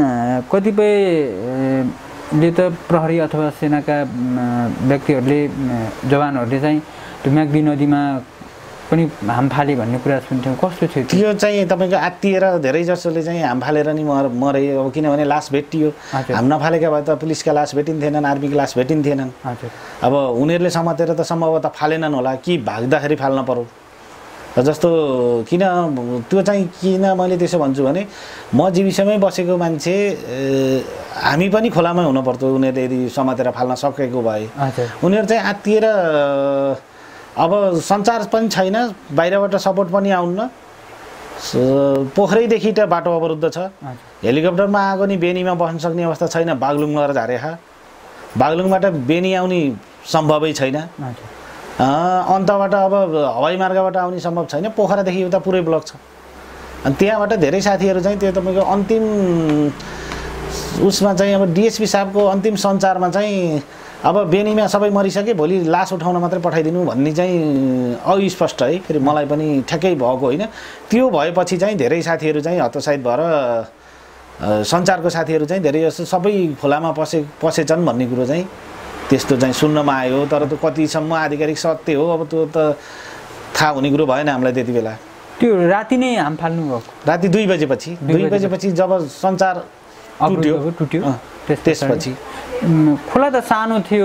कतिपयले त प्रहरी अथवा सेनाका व्यक्तिहरूले जवानहरूले चाहिँ त्यो म्याग्दी नदीमा पनि हाम फाले भन्ने कुरा सुन्थ्यौँ, कस्तो थियो त्यो? चाहिँ तपाईँको आत्तिएर धेरै जसोले चाहिँ हाम फालेर नि मर मरे। अब किनभने लास भेटियो, हाम नफालेका भए त पुलिसका लास भेटिन्थेनन्, आर्मीको लास भेटिन्थेनन्। अब उनीहरूले समातेर त सम्भवतः फालेनन् होला कि भाग्दाखेरि फाल्न पर्यो। जस्तो किन त्यो चाहिँ किन मैले त्यसो भन्छु भने म जीविसमै बसेको मान्छे, हामी पनि खोलामै हुनुपर्थ्यो उनीहरूले यदि समातेर फाल्न सकेको भए। उनीहरू चाहिँ आत्तिएर अब सञ्चार पनि छैन, बाहिरबाट सपोर्ट पनि आउन्न, पोखरैदेखि त बाटो अवरुद्ध छ, हेलिकप्टरमा आएको नि बेनीमा बस्न सक्ने अवस्था छैन, बागलुङ लगेर झारेखा, बागलुङबाट बेनी आउने सम्भवै छैन, अन्तबाट अब हवाई मार्गबाट आउने सम्भव छैन, पोखरादेखि उता पुरै ब्लक छ। अनि त्यहाँबाट धेरै साथीहरू चाहिँ त्यो तपाईँको अन्तिम उसमा चाहिँ अब डिएसपी साहबको अन्तिम सञ्चारमा चाहिँ अब बेनीमा सबै मरिसके भोलि लास उठाउन मात्रै पठाइदिनु भन्ने चाहिँ अस्पष्ट है। फेरि मलाई पनि ठ्याक्कै भएको होइन। त्यो भएपछि चाहिँ धेरै साथीहरू चाहिँ हतोत्साहित भएर सञ्चारको साथीहरू चाहिँ धेरै जस्तो सबै खोलामा पसे पसेछन् भन्ने कुरो चाहिँ त्यस्तो चाहिँ सुन्नमा आयो। तर त्यो कतिसम्म आधिकारिक सत्य हो अब त्यो त थाहा हुने कुरो भएन हामीलाई त्यति बेला। त्यो राति नै हाम फाल्नु भएको? राति दुई बजेपछि दुई बजेपछि जब सञ्चार टुट्यो टुट्यो त्यसपछि। खोला त सानो थियो,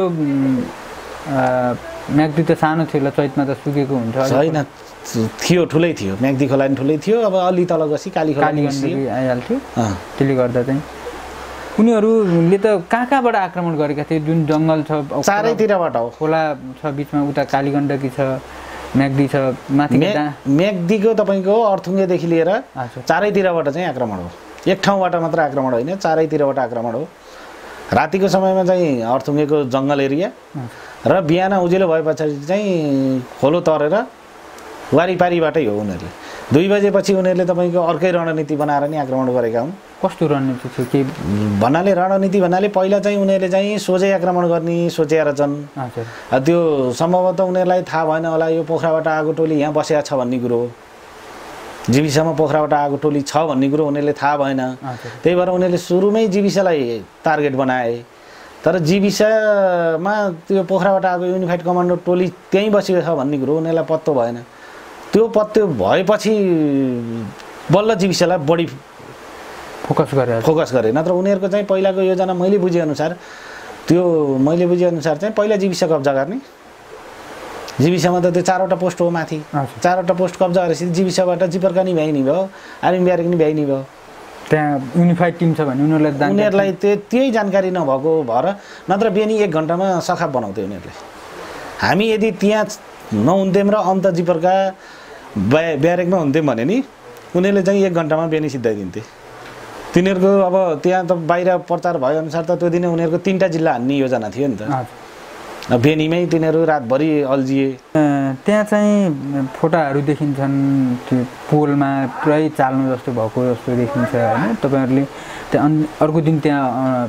म्याग्दी त सानो थियो होला, चैतमा त सुकेको हुन्छ। छैन, थियो, ठुलै थियो। म्याग्दी खोला पनि ठुलै थियो। अब अलि तल गसी काली खोला आइहाल्थ्यो। त्यसले गर्दा चाहिँ उनीहरूले त कहाँ कहाँबाट आक्रमण गरेका थिए? जुन जङ्गल छ चारैतिरबाट हो। खोला छ बिचमा, उता कालीगण्डकी छ, म्याग्दी छ, माथि म्याग्दीको तपाईँको अर्थुङ्गेदेखि लिएर चारैतिरबाट चाहिँ आक्रमण हो। एक ठाउँबाट मात्र आक्रमण होइन, चारैतिरबाट आक्रमण हो। रातिको समयमा चाहिँ अर्थुङ्गेको जङ्गल एरिया र बिहान उज्यालो भए पछाडि चाहिँ खोलो तरेर वारिपारीबाटै हो। उनीहरूले दुई बजेपछि उनीहरूले तपाईँको अर्कै रणनीति बनाएर नि आक्रमण गरेका हुन्। कस्तो रणनीति थियो के भन्नाले? रणनीति भन्नाले पहिला चाहिँ उनीहरूले चाहिँ सोझै आक्रमण गर्ने सोचेर छन्। त्यो सम्भवतः उनीहरूलाई थाहा भएन होला यो पोखराबाट आएको टोली यहाँ बसेको छ भन्ने कुरो, जीविसामा पोखराबाट आएको टोली छ भन्ने कुरो उनीहरूले थाहा भएन। त्यही भएर उनीहरूले सुरुमै जीविसालाई टार्गेट बनाए। तर जीविसामा त्यो पोखराबाट आएको युनिफाइड कमान्डो टोली त्यहीँ बसेको छ भन्ने कुरो उनीहरूलाई पत्तो भएन। त्यो पत्तो भएपछि बल्ल जीविसालाई बढी फोकस गरे फोकस गरे नत्र उनीहरूको चाहिँ पहिलाको योजना मैले बुझेअनुसार त्यो मैले बुझेअनुसार चाहिँ पहिला जीविसा कब्जा गर्ने। जीविसामा त त्यो चारवटा पोस्ट हो माथि, चारवटा पोस्ट कब्जा गरेपछि जीविसाबाट जिपर्का नि भ्याइ नि भयो, आर्मी ब्यारेक नि भ्याइ नि भयो। त्यहाँ युनिफाइड टिम छ भने उनीहरूलाई उनीहरूलाई त्यो त्यही जानकारी नभएको भएर नत्र बेनी एक घन्टामा सखाप बनाउँथ्यो उनीहरूले। हामी यदि त्यहाँ नहुन्थ्यौँ र अन्त जिपर्का ब्या ब्यारेकमा हुन्थ्यौँ भने नि उनीहरूले चाहिँ एक घन्टामा बेनी सिद्धाइदिन्थे। तिनीहरूको अब त्यहाँ त बाहिर प्रचार भएअनुसार त त्यो दिन उनीहरूको तिनवटा जिल्ला हान्ने योजना थियो नि त। बेनीमै तिनीहरू रातभरि अल्झिए। त्यहाँ चाहिँ फोटाहरू देखिन्छन्, त्यो पोलमा पुरै चाल्नु जस्तो भएको जस्तो देखिन्छ होइन। तपाईँहरूले त्यहाँ अर्को दिन त्यहाँ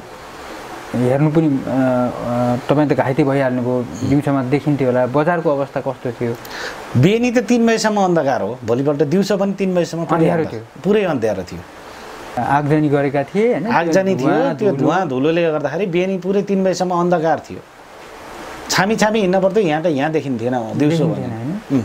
हेर्नु पनि तपाईँ त घाइते भइहाल्नु भयो, दिउँसोमा देखिन्थ्यो होला। बजारको अवस्था कस्तो थियो? बेनी त तिन बजीसम्म अन्धकार हो, भोलिपल्ट दिउँसो पनि तिन बजीसम्म अँध्यारो थियो, पुरै अँध्यारो थियो। आगजनी गरेका थिए होइन, आगजनी थियो। त्यो धुवाँ धुलोले गर्दाखेरि बेनी पुरै तिन बजीसम्म अन्धकार थियो। छामी छामी हिँड्न पर्थ्यो, यहाँ त यहाँ देखिन्थेन दिउँसो होइन।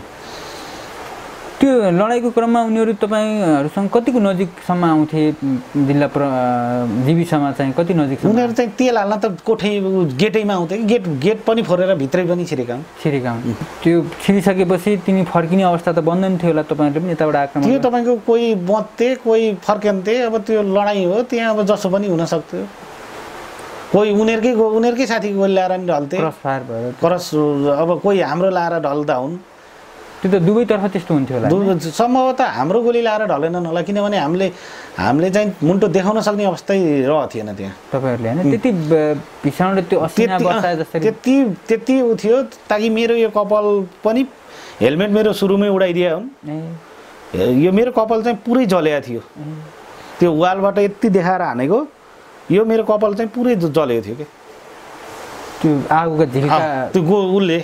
त्यो लडाइँको क्रममा उनीहरू तपाईँहरूसँग कतिको नजिकसम्म आउँथे? जिल्ला प्र जीविसमा चाहिँ कति नजिकसम्म? उनीहरू चाहिँ तेल हाल्न त कोठै गेटैमा आउँथे कि गेट गेट पनि फोरेर भित्रै पनि छिरेका हुन् छिरेका हुन्। त्यो छिरिसकेपछि तिनी फर्किने अवस्था त बन्दैन थियो होला, तपाईँहरूले पनि यताबाट आक्रमण? त्यो तपाईँको कोही बत्थे कोही फर्कन्थे। अब त्यो लडाइँ हो, त्यहाँ अब जसो पनि हुनसक्थ्यो। कोही उनीहरूकै उनीहरूकै साथीको गोली ल्याएर नि ढल्थे, क्रस फायर भयो क्रस। अब कोही हाम्रो लाएर ढल्दा हुन्। त्यो त दुवैतर्फ त्यस्तो हुन्थ्यो होला। सम्भवतः हाम्रो गोली लाएर ढलेनन् होला, किनभने हामीले हामीले चाहिँ मुन्टो देखाउन सक्ने अवस्थै रह थिएन त्यहाँ। तपाईँहरूले होइन त्यति भीषण त्यो असिना बसाए जस्तै त्यति त्यति उ थियो ताकि मेरो यो कपाल पनि हेलमेट मेरो सुरुमै उडाइदिए हुन्। यो मेरो कपाल चाहिँ पुरै जलेको थियो, त्यो वालबाट यति देखाएर हानेको यो मेरो कपाल चाहिँ पुरै जलेको थियो कि त्यो आगोको झिल्का त्यो गो उसले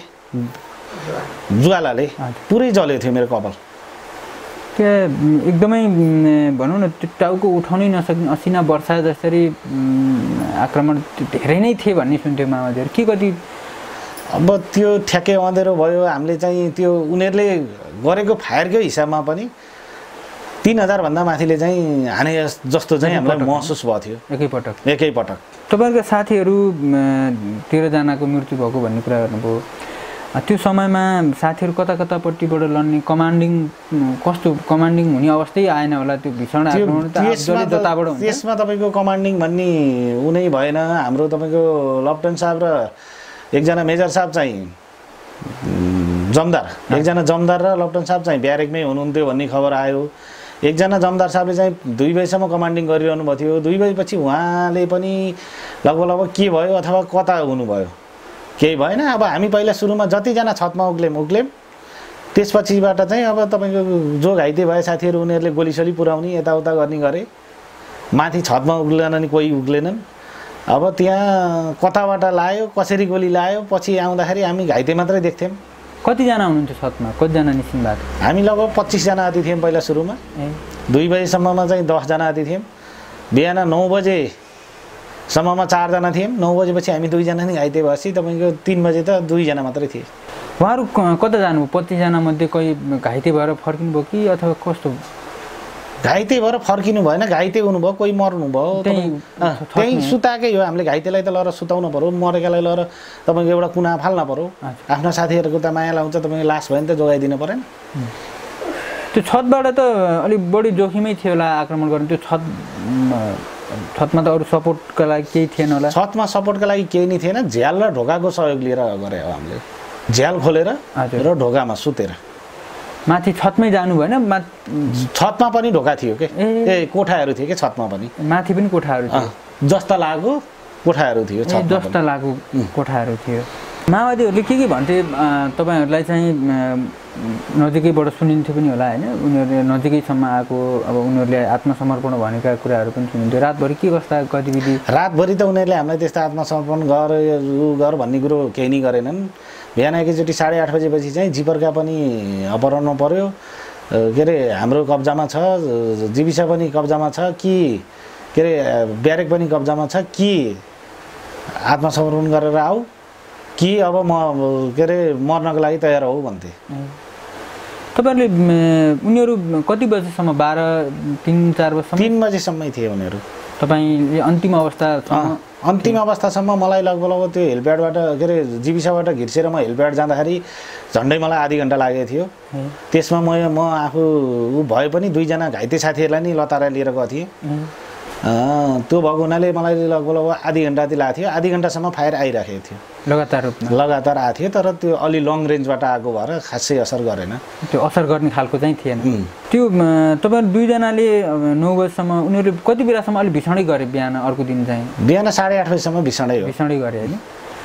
ज्वालाले पुरै जलेको थियो मेरो कपाल। त्यो एकदमै भनौँ न त्यो टाउको उठाउनै नसक्ने असिना वर्षा जसरी आक्रमण धेरै नै थिए भन्ने सुन्थ्यो माओवादीहरू के कति। अब त्यो ठ्याक्कै अँधेरो भयो। हामीले चाहिँ त्यो उनीहरूले गरेको फायरकै हिसाबमा पनि तीन हजारभन्दा माथिले चाहिँ हाने जस्तो चाहिँ हामीलाई महसुस भयो थियो एकैपटक एकैपटक। तपाईँहरूको साथीहरू तेह्रजनाको मृत्यु भएको भन्ने कुरा गर्नुभयो। त्यो समयमा साथीहरू कता कतापट्टिबाट लड्ने कमान्डिङ कस्तो कमान्डिङ हुने अवस्थै आएन होला? त्यो भीषण आक्रमण त जताबाट हुन्छ। त्यसमा तपाईँको कमान्डिङ भन्ने उनै भएन। हाम्रो तपाईँको लेफ्टेनेन्ट साहब र एकजना मेजर साहब चाहिँ जमदार एकजना जमदार र लेफ्टेनेन्ट साहब चाहिँ ब्यारेकमै हुनुहुन्थ्यो भन्ने खबर आयो। एकजना जमदार साहबले चाहिँ दुई बजीसम्म कमान्डिङ गरिरहनु भएको थियो। दुई बजीपछि उहाँले पनि लगभग लगभग के भयो अथवा कता हुनुभयो केही भएन। अब हामी पहिला सुरुमा जतिजना छतमा उक्लेम उक्लेम त्यसपछिबाट चाहिँ अब तपाईँको जो घाइते भए साथीहरू उनीहरूले गोलीसोली पुर्याउने यताउता गर्ने गरे। माथि छतमा उक्लेन नि कोही उक्लेनन्। अब त्यहाँ कताबाट लायो कसरी गोली लायो पछि आउँदाखेरि हामी घाइते मात्रै देख्थ्यौँ। कतिजना हुनुहुन्थ्यो छतमा कतिजना निस्किनु भएको थियो? हामी लगभग पच्चिसजना अति थियौँ पहिला सुरुमा। दुई बजीसम्ममा चाहिँ दसजना अति थियौँ। बिहान नौ बजेसम्ममा चारजना थियौँ। नौ बजेपछि हामी दुईजना नि घाइते भएपछि तपाईँको तिन बजे त दुईजना मात्रै थिए। उहाँहरू कता जानुभयो? पच्चिसजना मध्ये कोही घाइते भएर फर्किनु भयो कि अथवा कस्तो? घाइते भएर फर्किनु भएन, घाइते हुनुभयो, कोही मर्नुभयो। त्यहीँ सुताएकै हो। हामीले घाइतेलाई त लगेर सुताउनु पऱ्यो, मरेकालाई लगेर तपाईँको एउटा कुना फाल्न पऱ्यो। आफ्ना साथीहरूको त माया लाउँछ, तपाईँको लास भयो भने त जोगाइदिनु परेन। त्यो छतबाट त अलिक बढी जोखिमै थियो होला आक्रमण गर्नु। त्यो छत छतमा त अरू सपोर्टका लागि केही थिएन होला? छतमा सपोर्टका लागि केही नै थिएन। झ्याल र ढोकाको सहयोग लिएर गरे हो हामीले। झ्याल खोलेर र ढोकामा सुतेर। माथि छतमै जानु भएन? छतमा पनि ढोका थियो के, ए कोठाहरू थियो के छतमा पनि। माथि पनि कोठाहरू थियो? जस्ता लागु कोठाहरू थियो। जस्ता लागु कोठाहरू थियो। माओवादीहरूले के के भन्थे तपाईँहरूलाई चाहिँ नजिकैबाट सुनिन्थ्यो पनि होला होइन? उनीहरूले नजिकैसम्म आएको, अब उनीहरूले आत्मसमर्पण भनेका कुराहरू पनि सुनिन्थ्यो। रातभरि के कस्ता गतिविधि? रातभरि त उनीहरूले हामीलाई त्यस्तो आत्मसमर्पण गर उ गर भन्ने कुरो केही नै गरेनन्। बिहान एकैचोटि साढे आठ बजेपछि चाहिँ जिपर्का पनि अपहरण पर्यो। के अरे हाम्रो कब्जामा छ, जीविसा पनि कब्जामा छ कि के अरे ब्यारेक पनि कब्जामा छ कि आत्मसमर्पण गरेर आऊ कि अब म के अरे मर्नको लागि तयार हो भन्थे। तपाईँहरूले उनीहरू कति बजीसम्म? बाह्र तिन चार बजीसम्म? तिन बजीसम्मै थिए उनीहरू। तपाईँले अन्तिम अवस्थासम्म? अन्तिम अवस्थासम्म मलाई लगभग त्यो हेलप्याडबाट के अरे जीविसाबाट घिर्सेर म हेलप्याड जाँदाखेरि झन्डै मलाई आधी घन्टा लागेको थियो। त्यसमा म म आफू ऊ भए पनि दुईजना घाइते साथीहरूलाई नि लतारा लिएर गएको थिएँ। त्यो भएको हुनाले मलाई लगभग आधी घन्टा जति लागेको थियो। आधी घन्टासम्म फायर आइराखेको थियो लगातार रूपमा? लगातार आएको थियो, तर त्यो अलि लङ रेन्जबाट आएको भएर खासै असर गरेन। त्यो असर गर्ने खालको चाहिँ थिएन। त्यो तपाईँहरू दुईजनाले नौ बजीसम्म, उनीहरूले कति बेलासम्म अलिक भिषणै गरे? बिहान अर्को दिन चाहिँ बिहान साढे आठ बजीसम्म भिषणै हो। भिषणै गरे होइन?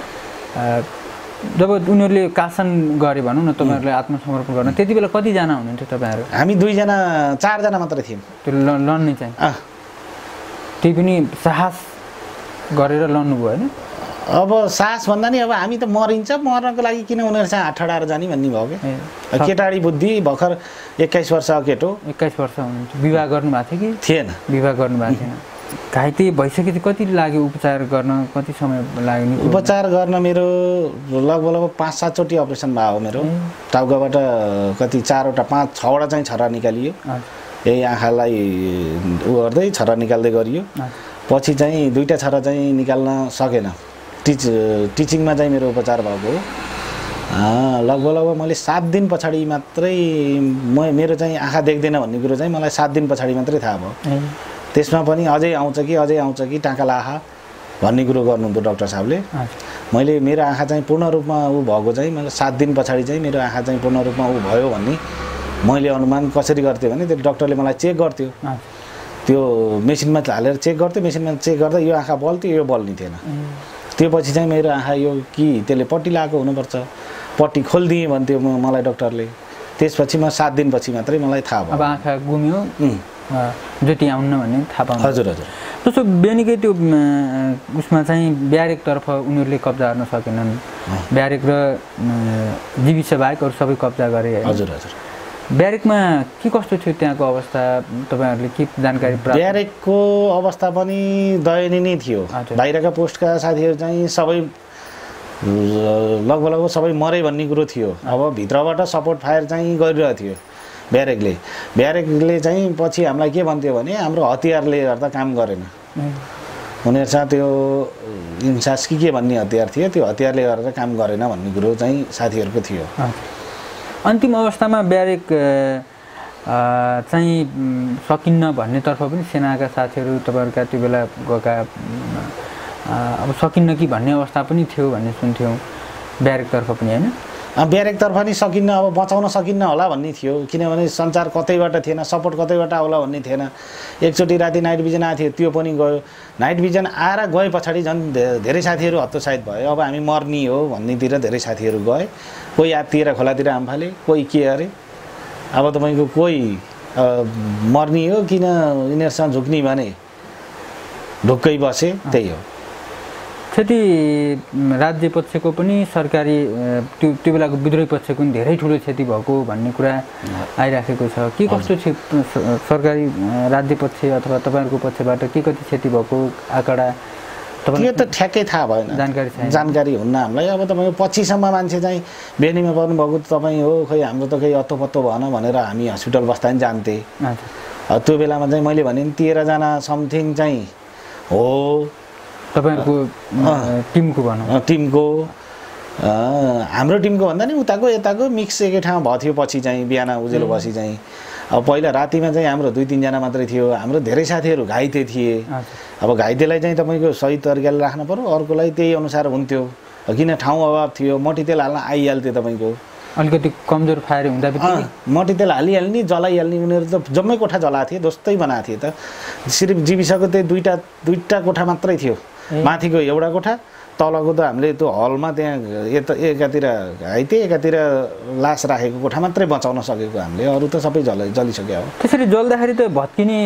जब उनीहरूले कासन गरे भनौँ न, तपाईँहरूले आत्मसमर्पण गर्न, त्यति बेला कतिजना हुनुहुन्थ्यो तपाईँहरू? हामी दुईजना चारजना मात्रै थियौँ। त्यो लड्ने चाहिँ त्यही पनि साहस गरेर लड्नुभयो होइन? अब साहस भन्दा नि अब हामी त मरिन्छ, मर्नको लागि किन उनीहरूसँग हात ठडाएर जाने भन्ने भयो कि। केटाडी बुद्धि, भर्खर एक्काइस वर्ष केटो। एक्काइस वर्ष हुनुहुन्छ। विवाह गर्नुभएको थियो कि थिएन? विवाह गर्नुभएको थिएन। घाइते भइसकेपछि कति लाग्यो उपचार गर्न? कति समय लाग्यो उपचार गर्न? मेरो लगभग पाँच सातचोटि अपरेसन भयो मेरो। टाउकाबाट कति चारवटा पाँच छवटा चाहिँ छरा निकालियो। यही आँखालाई उ गर्दै छरा निकाल्दै गरियो। पछि चाहिँ दुईवटा छरा चाहिँ निकाल्न सकेन। टिच टिचिङमा चाहिँ मेरो उपचार भएको हो। लगभग लगभग मैले सात दिन पछाडि मात्रै म मेरो चाहिँ आँखा देख्दैन भन्ने कुरो चाहिँ मलाई सात दिन पछाडि मात्रै थाहा भयो। त्यसमा पनि अझै आउँछ कि अझै आउँछ कि टाँका लाहा भन्ने कुरो गर्नुहुन्थ्यो डाक्टर साहबले। मैले मेरो आँखा चाहिँ पूर्ण रूपमा ऊ भएको चाहिँ मैले सात दिन पछाडि चाहिँ मेरो आँखा चाहिँ पूर्ण रूपमा ऊ भयो भन्ने मैले अनुमान कसरी गर्थेँ भने त्यो डाक्टरले मलाई चेक गर्थ्यो। त्यो मेसिनमा हालेर चेक गर्थ्यो। मेसिनमा चेक गर्दा यो आँखा बल्थ्यो, यो बल्ने थिएन। त्यो पछि चाहिँ मेरो आँखा यो कि त्यसले पट्टी लगाएको हुनुपर्छ, पट्टी खोलिदिएँ भन्थ्यो मलाई डाक्टरले। त्यसपछि म सात दिनपछि मात्रै मलाई थाहा भयो। अब आँखा गुम्यो, ज्योति आउन्न भन्ने थाहा पाउनु? हजुर हजुर। जस्तो बेनीकै त्यो उसमा चाहिँ ब्यारेकतर्फ उनीहरूले कब्जा गर्न सकेनन्। ब्यारेक र जीविसा बाहेक अरू सबै कब्जा गरे। हजुर हजुर। ब्यारेकमा के कस्तो थियो त्यहाँको अवस्था? तपाईँहरूले के जानकारी प्राप्त? ब्यारेकको अवस्था पनि दयनीय नै थियो। बाहिरका पोस्टका साथीहरू चाहिँ सबै लगभग लगभग सबै मरे भन्ने कुरो थियो। अब भित्रबाट सपोर्ट फायर चाहिँ गरिरहेको थियो ब्यारेकले। ब्यारेकले चाहिँ पछि हामीलाई के भन्थ्यो भने हाम्रो हतियारले गर्दा काम गरेन। उनीहरूसँग त्यो इन्सास कि के भन्ने हतियार थियो, त्यो हतियारले गर्दा काम गरेन भन्ने कुरो चाहिँ साथीहरूको थियो। अन्तिम अवस्थामा ब्यारेक चाहिँ सकिन्न भन्नेतर्फ पनि सेनाका साथीहरू तपाईँहरूका त्यो बेला गएका अब सकिन्न कि भन्ने अवस्था पनि थियो भन्ने सुन्थ्यौँ ब्यारेकतर्फ पनि होइन? ब्यारेकतर्फ नि सकिन्न, अब बचाउन सकिन्न होला भन्ने थियो। किनभने सञ्चार कतैबाट थिएन, सपोर्ट कतैबाट आउला भन्ने थिएन। एकचोटि राति नाइट भिजन आएको थियो, त्यो पनि गयो। नाइट भिजन आएर गए पछाडि झन् धेरै साथीहरू हतोत्साहित भयो। अब हामी मर्नी हो भन्नेतिर धेरै साथीहरू गए। कोही आत्तिएर खोलातिर हाम फाले, कोही के अरे। अब तपाईँको कोही मर्नी हो किन यिनीहरूसँग झुक्ने भने ढुक्कै बसे, त्यही हो। क्षति राज्य पक्षको पनि सरकारी त्यो त्यो बेलाको विद्रोही पक्षको पनि धेरै ठुलो क्षति भएको भन्ने कुरा आइराखेको छ। के कस्तो छ सरकारी राज्य पक्ष अथवा तपाईँहरूको पक्षबाट के कति क्षति भएको आँकडा त्यो त ठ्याक्कै थाहा भएन, जानकारी छैन, जानकारी हुन्न हामीलाई। अब तपाईँको पछिसम्म मान्छे चाहिँ बेनीमा पर्नुभएको तपाईँ हो, खोइ हाम्रो त केही अत्तो पत्तो भएन भनेर हामी हस्पिटल बस्दा पनि जान्थे। त्यो बेलामा चाहिँ मैले भने तेह्रजना समथिङ चाहिँ हो तपाईँहरूको टिमको भनौँ, टिमको हाम्रो टिमको भन्दा नि उताको यताको मिक्स एकै ठाउँमा भएको थियो। पछि चाहिँ बिहान उजेलो पछि चाहिँ अब पहिला रातिमा चाहिँ हाम्रो दुई तिनजना मात्रै थियो, हाम्रो धेरै साथीहरू घाइते थिए। अब घाइतेलाई चाहिँ तपाईँको सही तरिकाले राख्नु पर्यो, अर्कोलाई त्यही अनुसार हुन्थ्यो, किन ठाउँ अभाव थियो। मट्टीतेल हाल्न आइहाल्थ्यो तपाईँको, अलिकति कमजोर फायर हुँदा मट्टीतेल हालिहाल्ने जलाइहाल्ने। उनीहरू त जम्मै कोठा जलाएको थिए, जस्तै बनाएको थिए त। सिर्फ जीविसको त्यही दुईवटा दुईवटा कोठा मात्रै थियो, माथिको एउटा कोठा, तलको त हामीले त्यो हलमा त्यहाँ यता एकातिर घाइते एकातिर लास राखेको कोठा मात्रै बचाउन सकेको हामीले, अरू त सबै जल जलिसक्यो। हो त्यसरी जल्दाखेरि त भत्किने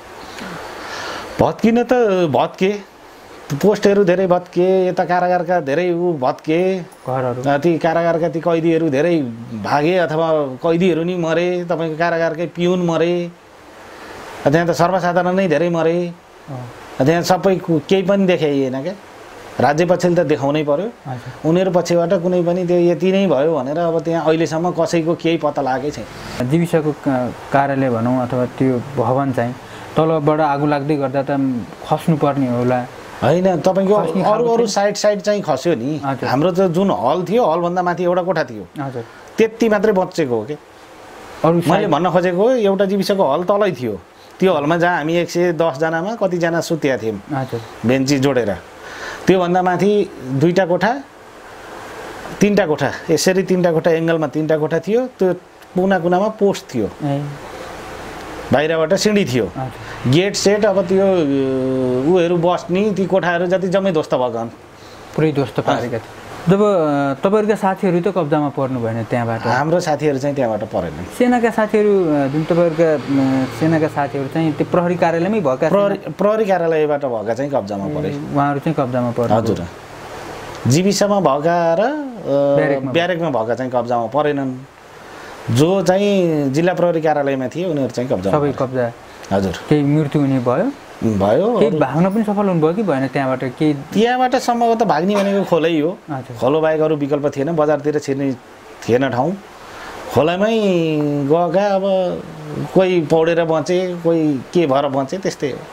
भत्किन त भत्के, पोस्टहरू धेरै भत्के, यता कारागारका धेरै ऊ भत्के, घरहरू ती कारागारका ती कैदीहरू धेरै भागे अथवा कैदीहरू नि मरे, तपाईँको कारागारकै पिउन मरे, त्यहाँ त सर्वसाधारण नै धेरै मरे। त्यहाँ सबै केही पनि देखाइएन क्या, राज्य पक्षले त देखाउनै पर्यो। उनीहरू पक्षबाट कुनै पनि त्यो यति नै भयो भनेर अब त्यहाँ अहिलेसम्म कसैको केही पत्ता लागेकै छैन। जीविसको कार्यालय भनौँ अथवा त्यो भवन चाहिँ तलबाट आगो लाग्दै गर्दा त खस्नु पर्ने होला होइन, तपाईँको अरू अरू साइड साइड चाहिँ खस्यो नि। हाम्रो त जुन हल थियो, हलभन्दा माथि एउटा कोठा थियो, त्यति मात्रै बचेको हो कि। अरू मैले भन्न खोजेको एउटा जीविसको हल तलै थियो, त्यो हलमा जहाँ हामी एक सय दसजनामा कतिजना सुतेका थियौँ बेन्ची जोडेर, त्योभन्दा माथि दुईवटा कोठा तिनवटा कोठा यसरी तिनवटा कोठा एङ्गलमा तिनवटा कोठा थियो। त्यो कुना कुनामा पोस्ट थियो, बाहिरबाट सिँढी थियो, गेट सेट। अब त्यो उहरू बस्ने ती कोठाहरू जति जम्मै ध्वस्त भएको, पुरै ध्वस्त पारेका थिए। जब तपाईँहरूका साथीहरू त कब्जामा पर्नु भएन त्यहाँबाट? हाम्रो साथीहरू चाहिँ त्यहाँबाट परेन। सेनाका साथीहरू जुन तपाईँहरूका सेनाका साथीहरू चाहिँ त्यो प्रहरी कार्यालयमै भएका, प्रहरी प्रहरी कार्यालयबाट भएका चाहिँ कब्जामा परे, उहाँहरू चाहिँ कब्जामा परे। हजुर, जीविसमा भएका र ब्यारेकमा भएका चाहिँ कब्जामा परेनन्। जो चाहिँ जिल्ला प्रहरी कार्यालयमा थिए उनीहरू चाहिँ कब्जा, सबै कब्जा। हजुर, केही मृत्यु हुने भयो भयो केही भाग्न पनि सफल हुनुभयो कि भएन त्यहाँबाट? केही त्यहाँबाट सम्भवतः भाग्ने भनेको खोलै हो, खोलो बाहेक अरू विकल्प थिएन, बजारतिर छिर्ने थिएन ठाउँ। खोलामै गएका अब कोही पौडेर बचे, कोही के भएर बचे, त्यस्तै हो।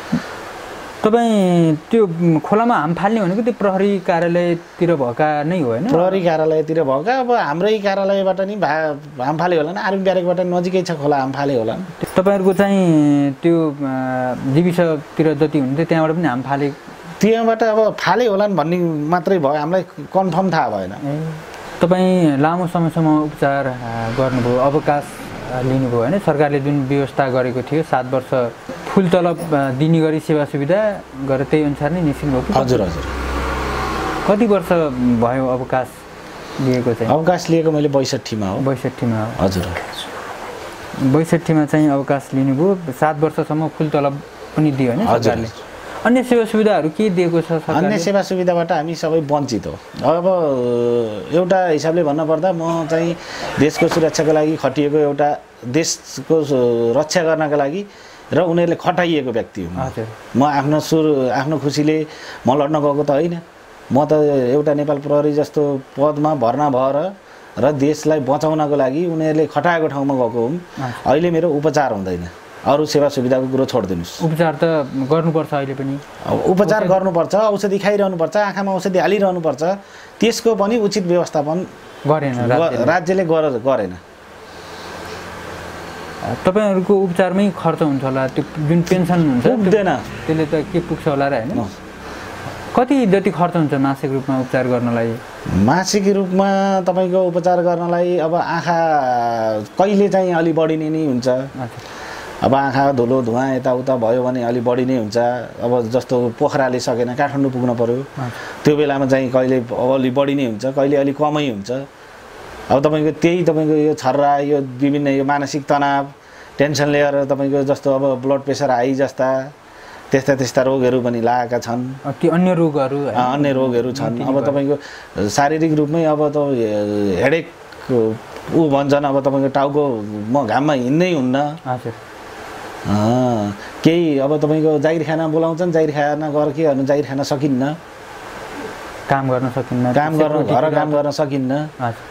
तपाईँ त्यो खोलामा हाम फाल्ने भनेको त्यो प्रहरी कार्यालयतिर भएका नै हो होइन? प्रहरी कार्यालयतिर भएका, अब हाम्रै कार्यालयबाट नि भा हाम फाले होला, आर्मी ब्यारेकबाट नजिकै छ खोला, हाम फाले होला। तपाईँहरूको चाहिँ त्यो जीविसतिर जति हुन्थ्यो त्यहाँबाट पनि हाम फाले? त्यहाँबाट अब फाले होला भन्ने मात्रै भयो, हामीलाई कन्फर्म थाहा भएन। तपाईँ लामो समयसम्म उपचार गर्नुभयो, अवकाश लिनुभयो होइन? सरकारले जुन व्यवस्था गरेको थियो सात वर्ष फुल तलब दिने गरी सेवा सुविधा गरेर त्यही अनुसार नै निस्किनु भयो? हजुर हजुर। कति वर्ष भयो अवकाश लिएको चाहिँ? अवकाश लिएको मैले बैसठीमा हो। बैसठीमा हो, हजुर। बैसठीमा चाहिँ अवकाश लिनुभयो, सात वर्षसम्म फुल तलब पनि दियो होइन सरकारले? अन्य सेवा सुविधाहरू के दिएको छ सरकारले? अन्य सेवा सुविधाबाट हामी सबै वञ्चित हो। अब एउटा हिसाबले भन्नुपर्दा म चाहिँ देशको सुरक्षाको लागि खटिएको, एउटा देशको रक्षा गर्नका लागि र उनीहरूले खटाइएको व्यक्ति हुँ। म आफ्नो सुरु आफ्नो खुसीले म लड्न गएको त होइन, म त एउटा नेपाल प्रहरी जस्तो पदमा भर्ना भएर र देशलाई बचाउनको लागि उनीहरूले खटाएको ठाउँमा गएको हुँ। अहिले मेरो उपचार हुँदैन, अरू सेवा सुविधाको कुरो छोडिदिनुहोस्। उपचार त गर्नुपर्छ अहिले पनि, उपचार गर्नुपर्छ, औषधि खाइरहनुपर्छ, आँखामा औषधि हालिरहनुपर्छ, त्यसको पनि उचित व्यवस्थापन गरेन राज्यले गरेन। तपाईँहरूको उपचारमै खर्च हुन्छ होला, त्यो जुन पेन्सन हुन्छ पुग्दैन, त्यसले त के पुग्छ होला र होइन? कति जति खर्च हुन्छ मासिक रूपमा उपचार गर्नलाई? मासिक रूपमा तपाईँको उपचार गर्नलाई अब आँखा कहिले चाहिँ अलि बढी नै हुन्छ, अब आँखा धुलो धुवा यताउता भयो भने अलि बढी नै हुन्छ। अब जस्तो पोखराले सकेन काठमाडौँ पुग्नु पर्यो, त्यो बेलामा चाहिँ कहिले अलि बढी नै हुन्छ, कहिले अलि कमै हुन्छ। अब तपाईँको त्यही तपाईँको यो छर्रा, यो विभिन्न यो मानसिक तनाव, टेन्सन लिएर तपाईँको जस्तो अब ब्लड प्रेसर हाई जस्ता त्यस्ता त्यस्ता रोगहरू पनि लागेका छन्। ती अन्य रोगहरू अन्य रोगहरू छन्। अब तपाईँको शारीरिक रूपमै अब त हेडेक ऊ भन्छन्, अब तपाईँको टाउको म घाममा हिँड्नै हुन्न। हजुर केही अब तपाईँको जागिर खाना बोलाउँछन्, जागिर खाना गर के गर्नु, जागिर खान सकिन्न, काम गर्न सकिन्न, काम गर्न घर काम गर्न सकिन्न। हजुर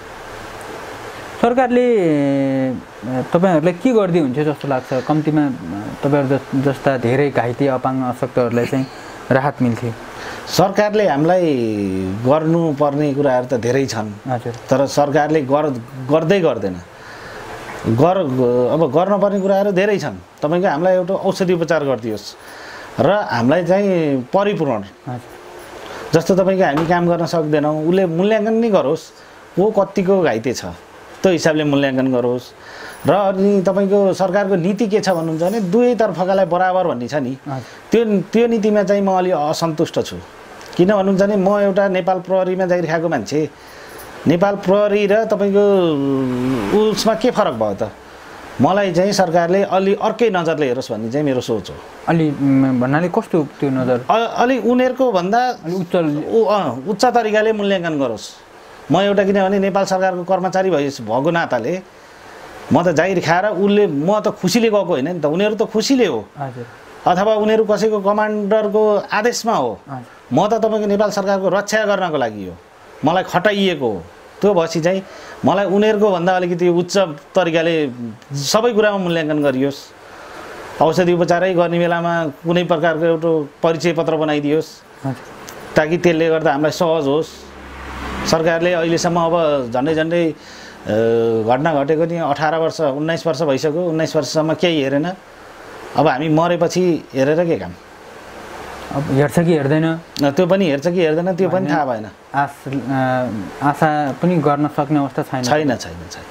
सरकारले तपाईँहरूलाई के गर्दै हुन्छ जस्तो लाग्छ? कम्तीमा तपाईँहरू जस्ता धेरै घाइते अपाङ्ग अशक्तहरूलाई चाहिँ राहत मिल्थ्यो। सरकारले हामीलाई गर्नुपर्ने कुराहरू त धेरै छन्। हजुर तर सरकारले गर गर्दै गर्दैन। गर अब गर्नुपर्ने कुराहरू धेरै छन्। तपाईँको हामीलाई एउटा औषधि उपचार गरिदियोस् र हामीलाई चाहिँ परिपूर्ण, जस्तो तपाईँको हामी काम गर्न सक्दैनौँ उसले मूल्याङ्कन नै गरोस्, को कतिको घाइते छ त्यो हिसाबले मूल्याङ्कन गरोस्। र अनि तपाईँको सरकारको नीति के छ भन्नुहुन्छ भने दुवैतर्फकालाई बराबर भन्ने छ नि, त्यो त्यो नीतिमा चाहिँ म अलि असन्तुष्ट छु। किन भन्नुहुन्छ भने म एउटा नेपाल प्रहरीमा जागिर खाएको मान्छे, नेपाल प्रहरी र तपाईँको उसमा के फरक भयो त? मलाई चाहिँ सरकारले अलि अर्कै नजरले हेरोस् भन्ने चाहिँ मेरो सोच हो। अलि भन्नाले कस्तो त्यो नजर? अलि उनीहरूको भन्दा उच्च उच्च तरिकाले मूल्याङ्कन गरोस्। म एउटा किनभने नेपाल सरकारको कर्मचारी भइ भएको नाताले म त जागिर खाएर उसले म त खुसीले गएको होइन नि त, उनीहरू त खुसीले हो अथवा उनीहरू कसैको कमान्डरको आदेशमा हो। म त तपाईँको नेपाल सरकारको रक्षा गर्नको लागि हो, मलाई खटाइएको हो। त्यो भएपछि चाहिँ मलाई उनीहरूको भन्दा अलिकति उच्च तरिकाले सबै कुरामा मूल्याङ्कन गरियोस्। औषधि उपचारै गर्ने बेलामा कुनै प्रकारको एउटा परिचय पत्र बनाइदियोस् ताकि त्यसले गर्दा हामीलाई सहज होस्। सरकारले अहिलेसम्म अब झन्डै झन्डै घटना घटेको नि अठार वर्ष उन्नाइस वर्ष भइसक्यो, उन्नाइस वर्षसम्म केही हेरेन। अब हामी मरेपछि हेरेर के काम? अब हेर्छ कि हेर्दैन त्यो पनि हेर्छ कि हेर्दैन त्यो पनि थाहा भएन। आश आशा पनि गर्न सक्ने अवस्था छैन छैन छैन छैन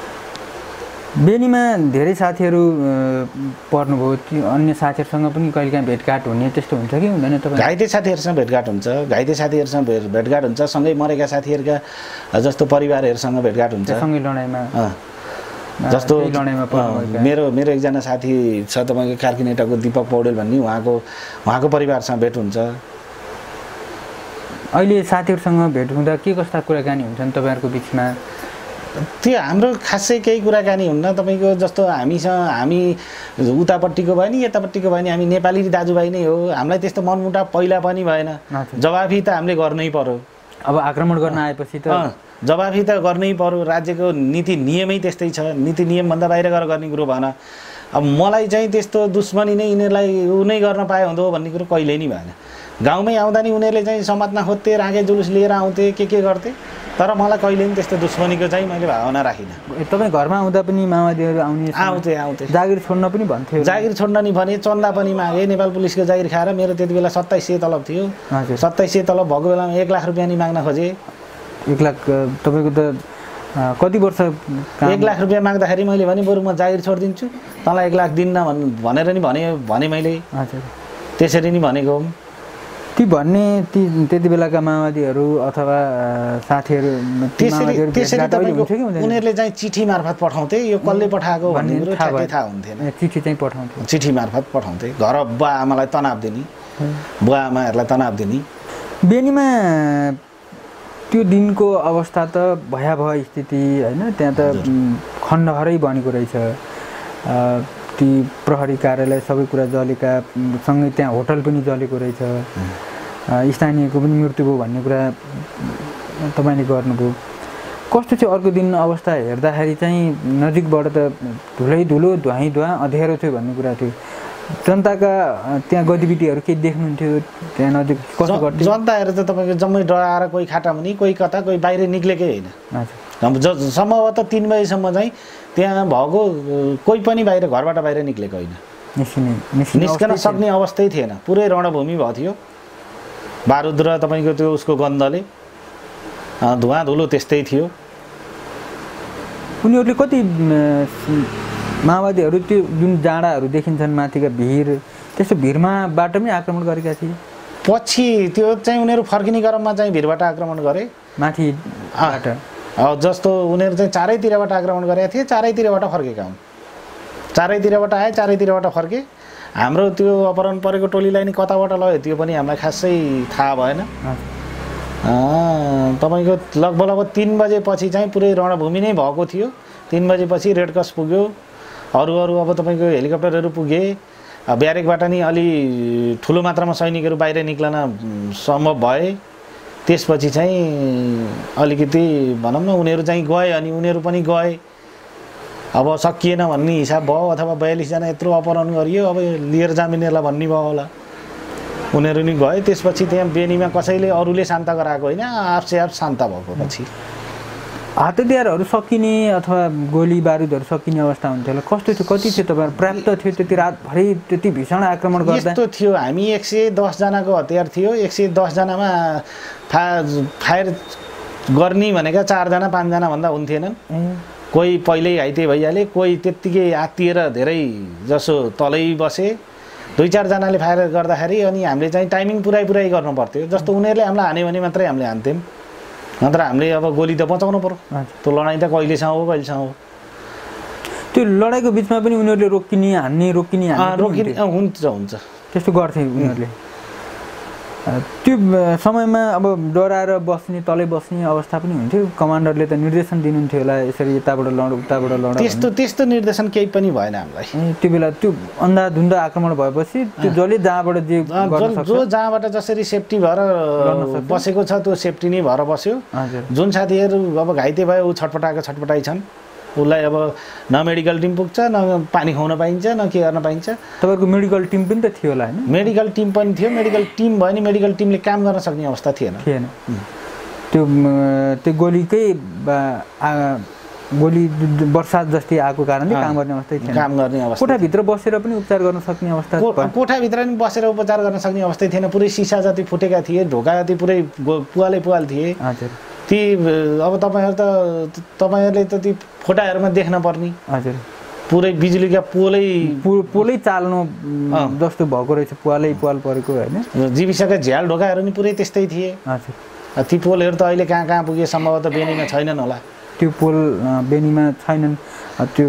बेनीमा धेरै साथीहरू पर्नुभयो, त्यो अन्य साथीहरूसँग पनि कहिलेकाहीँ भेटघाट हुने त्यस्तो हुन्छ कि हुँदैन? तपाईँ घाइते साथीहरूसँग भेटघाट हुन्छ, घाइते साथीहरूसँग भेट भेटघाट हुन्छ, सँगै मरेका साथीहरूका जस्तो परिवारहरूसँग भेटघाट हुन्छ। सँगै लडाइँमा जस्तो लडाइँमा मेरो मेरो एकजना साथी छ तपाईँको कार्किनेटाको दिपक पौडेल भन्ने, उहाँको उहाँको परिवारसँग भेट हुन्छ। अहिले साथीहरूसँग भेट हुँदा के कस्ता कुराकानी हुन्छन् तपाईँहरूको बिचमा? त्यो हाम्रो खासै केही कुराकानी हुन्न। तपाईँको जस्तो हामीसँग हामी उतापट्टिको भयो नि यतापट्टिको भयो नि हामी नेपाली दाजुभाइ नै हो। हामीलाई त्यस्तो मनमुटाव पहिला पनि भएन। जवाफी त हामीले गर्नै पर्यो। अब आक्रमण गर्न आएपछि त जवाफी त गर्नै पर्यो। राज्यको नीति नियमै त्यस्तै छ। नीति नियमभन्दा बाहिर गएर गर्ने कुरो भएन। अब मलाई चाहिँ त्यस्तो दुश्मनी नै यिनीहरूलाई उ नै गर्न पाए हुँदो भन्ने कुरो कहिल्यै नै भएन। गाउँमै आउँदा नि उनीहरूले चाहिँ समात्न खोज्थे, रागे जुलुस लिएर आउँथे, के के गर्थे, तर मलाई कहिले पनि त्यस्तो दुश्मनीको चाहिँ मैले भावना राखिनँ। तपाईँ घरमा आउँदा पनि माओवादीहरू आउने आउँथे आउँथे जागिर छोड्न पनि भन्थ्यो? जागिर छोड्न नि भने, चन्दा पनि मागे। नेपाल पुलिसको जागिर खाएर मेरो त्यति बेला सत्ताइस सय तलब थियो। सत्ताइस सय तलब भएको बेलामा एक लाख रुपियाँ नि माग्न खोजेँ। एक लाख तपाईँको त कति वर्ष? एक लाख रुपियाँ माग्दाखेरि मैले भने बरु म जागिर छोडिदिन्छु, तँलाई एक लाख दिन्न भन् भनेर नि भने भने मैले त्यसरी नि भनेको। ती भन्ने ती त्यति बेलाका माओवादीहरू अथवा साथीहरू त्यसरी त्यसरी तपाईँको उनीहरूले चाहिँ चिठी मार्फत पठाउँथे। यो कसले पठाएको भन्ने कुरो ठ्याक्कै थाहा हुन्थेन। चिठी चाहिँ पठाउँथे, चिठी मार्फत पठाउँथे। घर बुवा आमालाई तनाव दिने, बुवा आमाहरूलाई तनाव दिने। बेनीमा त्यो दिनको अवस्था त भयावह स्थिति होइन, त्यहाँ त खण्डहरै बनेको रहेछ। ती प्रहरी कार्यालय सबै कुरा जलेका, सँगै त्यहाँ होटल पनि जलेको रहेछ। स्थानीयको पनि मृत्यु भयो भन्ने कुरा तपाईँले गर्नुभयो। कस्तो थियो अर्को दिन अवस्था हेर्दाखेरि? चाहिँ नजिकबाट त धुलै धुलो धुवाइ धुवा अँध्यारो थियो भन्ने कुरा थियो। जनताका त्यहाँ गतिविधिहरू केही देख्नुहुन्थ्यो त्यहाँ नजिक? कस्तो गर्थ्यो? जनताहरू त तपाईँको जम्मै डराएर कोही खाटामुनि, कोही कता, कोही बाहिर निक्लेकै होइन। सम्भवतः तिन बजीसम्म चाहिँ त्यहाँ भएको कोही पनि बाहिर घरबाट बाहिर निक्लेको होइन, निस्कन सक्ने अवस्थै थिएन। पुरै रणभूमि भएको थियो। बारुद र तपाईँको त्यो उसको गन्धले धुवाँ धुलो त्यस्तै थियो। उनीहरूले कति माओवादीहरू त्यो जुन जाँडाहरू देखिन्छन् माथिका भिर, त्यस्तो भिरमा बाट पनि आक्रमण गरेका थिए। पछि त्यो चाहिँ उनीहरू फर्किने क्रममा चाहिँ भिरबाट आक्रमण गरे माथिबाट। जस्तो उनीहरू चाहिँ चारैतिरबाट आक्रमण गरेका थिए, चारैतिरबाट फर्केका हुन्। चारैतिरबाट आए, चारैतिरबाट फर्के। हाम्रो त्यो अपहरण परेको टोलीलाई नि कताबाट लग्यो त्यो पनि हामीलाई खासै थाहा भएन। तपाईँको लगभग लगभग तिन बजेपछि चाहिँ पुरै रणभूमि नै भएको थियो। तिन बजेपछि रेड क्रस पुग्यो, अरू अरू अब तपाईँको हेलिकप्टरहरू पुगे, ब्यारेकबाट नि अलि ठुलो मात्रामा सैनिकहरू बाहिर निक्लन सम्भव भए। त्यसपछि चाहिँ अलिकति भनौँ न उनीहरू चाहिँ गए अनि उनीहरू पनि गए। अब सकिएन भन्ने हिसाब भयो अथवा बयालिसजना यत्रो अपहरण गरियो, अब लिएर जामिनेलाई भन्ने भयो होला। उनीहरू नि गए। त्यसपछि त्यहाँ बेनीमा कसैले अरूले शान्त गराएको होइन, आफसे आफ शान्त भएको पछि हात हतियारहरू सकिने अथवा गोली बारुदहरू सकिने अवस्था हुन्थ्यो होला। कस्तो थियो, कति थियो तपाईँहरू पर्याप्त थियो त्यति रातभरि त्यति भीषण आक्रमण गर्दा? यस्तो थियो, हामी एक सय दसजनाको हतियार थियो। एक सय दसजनामा फा फायर गर्ने भनेका चारजना पाँचजना भन्दा हुन्थेनन्। कोही पहिल्यै घाइते भइहाले, कोही त्यत्तिकै आत्तिएर धेरै जसो तलै बसे। दुई चारजनाले फायर गर्दाखेरि अनि हामीले चाहिँ टाइमिङ पुरै पुरै गर्नु पर्थ्यो। जस्तो उनीहरूले हामीलाई हान्यो भने मात्रै हामीले हान्थ्यौँ, नत्र हामीले अब गोली त बचाउनु पर्यो। त्यो लडाइँ त कहिलेसम्म हो कहिलेसम्म हो। त्यो लडाइँको बिचमा पनि उनीहरूले रोकिने हान्ने रोकिने रोकिने हुन्छ हुन्छ त्यस्तो गर्थे उनीहरूले। त्यो समयमा अब डराएर बस्ने तलै बस्ने अवस्था पनि हुन्थ्यो। कमान्डरले त निर्देशन दिनुहुन्थ्यो होला यसरी यताबाट लड उताबाट लड। त्यस्तो त्यस्तो निर्देशन केही पनि भएन हामीलाई। त्यो बेला त्यो अन्धाधुन्ध आक्रमण भएपछि त्यो जसले जहाँबाट जे जो जहाँबाट जसरी सेफ्टी भएर बसेको छ त्यो सेफ्टी नै भएर बस्यो। जुन साथीहरू अब घाइते भयो ऊ छटपटाएको छटपटाइ छन्। उसलाई अब न मेडिकल टिम पुग्छ, न पानी खुवाउन पाइन्छ, न के गर्न पाइन्छ। तपाईँको मेडिकल टिम पनि त थियो होला होइन? मेडिकल टिम पनि थियो। मेडिकल टिम भयो नि मेडिकल टिमले काम गर्न सक्ने अवस्था थिएन थिएन त्यो त्यो गोलीकै गोली बर्सात जस्तै आएको कारणले काम गर्ने अवस्था थिएन। काम गर्ने अवस्था कोठाभित्र बसेर पनि उपचार गर्न सक्ने अवस्था कोठाभित्र पनि बसेर उपचार गर्न सक्ने अवस्था थिएन। पुरै सिसा जति फुटेका थिए, ढोका जति पुरै पुवालै पुवाल थिए। हजुर ती अब तपाईँहरू त तपाईँहरूले त ती फोटाहरूमा देख्न पर्ने। हजुर पुरै बिजुलीका पोलै पोलै चाल्नु जस्तो भएको रहेछ, पुवालै पुवाल परेको होइन। जीविसका झ्याल ढोकाहरू नि पुरै त्यस्तै थिए। हजुर ती पोलहरू त अहिले कहाँ कहाँ पुगे, सम्भवतः बेनीमा छैनन् होला। त्यो पोल बेनीमा छैनन्। त्यो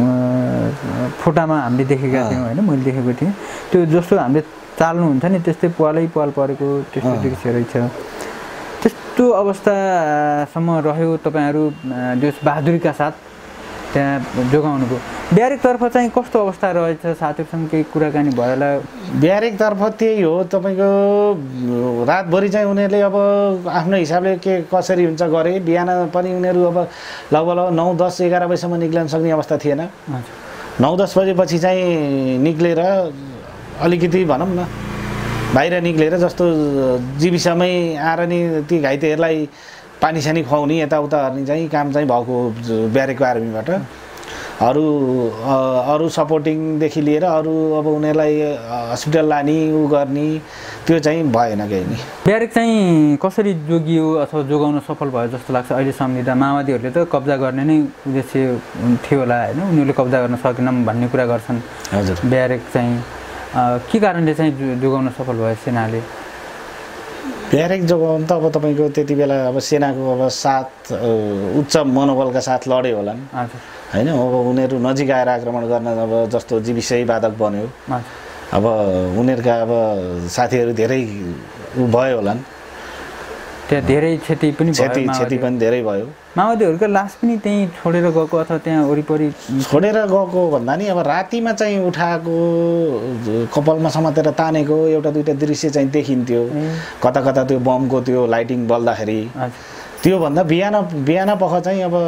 फोटामा हामीले देखेका थियौँ होइन, मैले देखेको थिएँ। त्यो जस्तो हामीले चाल्नुहुन्छ नि त्यस्तै पुवालै पुवाल परेको त्यस्तो दृश्य रहेछ। त्यस्तो अवस्थासम्म रह्यो तपाईँहरू जस बहादुरीका साथ त्यहाँ जोगाउनुभयो। ब्यारेकतर्फ चाहिँ कस्तो अवस्था रहेछ? साथीहरूसँग केही कुराकानी भयो होला? ब्यारेकतर्फ त्यही हो, तपाईँको रातभरि चाहिँ उनीहरूले अब आफ्नो हिसाबले के कसरी हुन्छ गरे। बिहान पनि उनीहरू अब लगभग नौ दस एघार बजीसम्म निक्लन सक्ने अवस्था थिएन। नौ दस बजेपछि चाहिँ निक्लेर अलिकति भनौँ न बाहिर निक्लेर जस्तो जीविसमै आएर नि ती घाइतेहरूलाई पानी सानी खुवाउने यताउता गर्ने चाहिँ काम चाहिँ भएको ब्यारेकको आर्मीबाट। अरू अरू सपोर्टिङदेखि लिएर अरू अब उनीहरूलाई हस्पिटल लाने उ गर्ने त्यो चाहिँ भएन केही नि। ब्यारेक चाहिँ कसरी जोगियो अथवा जोगाउन सफल भयो जस्तो लाग्छ अहिले सम्झिँदा? माओवादीहरूले त कब्जा गर्ने नै उद्देश्य थियो होला होइन, उनीहरूले कब्जा गर्न सकेनन् भन्ने कुरा गर्छन्। हजुर ब्यारेक चाहिँ के कारणले चाहिँ जोगाउन सफल भयो सेनाले? ब्यारेक जोगाउनु त अब तपाईँको त्यति बेला अब सेनाको अब साथ उच्च मनोबलका साथ लड्यो होलान् होइन। अब उनीहरू नजिक आएर आक्रमण गर्न अब जस्तो जीविसै बाधक बन्यो। अब उनीहरूका अब साथीहरू धेरै भयो होलान्, त्यहाँ धेरै क्षति पनि क्षति क्षति पनि धेरै भयो। माओवादीहरूका लास पनि त्यहीँ छोडेर गएको अथवा त्यहाँ वरिपरि छोडेर गएको भन्दा नि अब रातिमा चाहिँ उठाएको कपालमा समातेर तानेको एउटा दुईवटा दृश्य चाहिँ देखिन्थ्यो। कता कता त्यो बमको त्यो लाइटिङ बल्दाखेरि। त्योभन्दा बिहान बिहान पख चाहिँ अब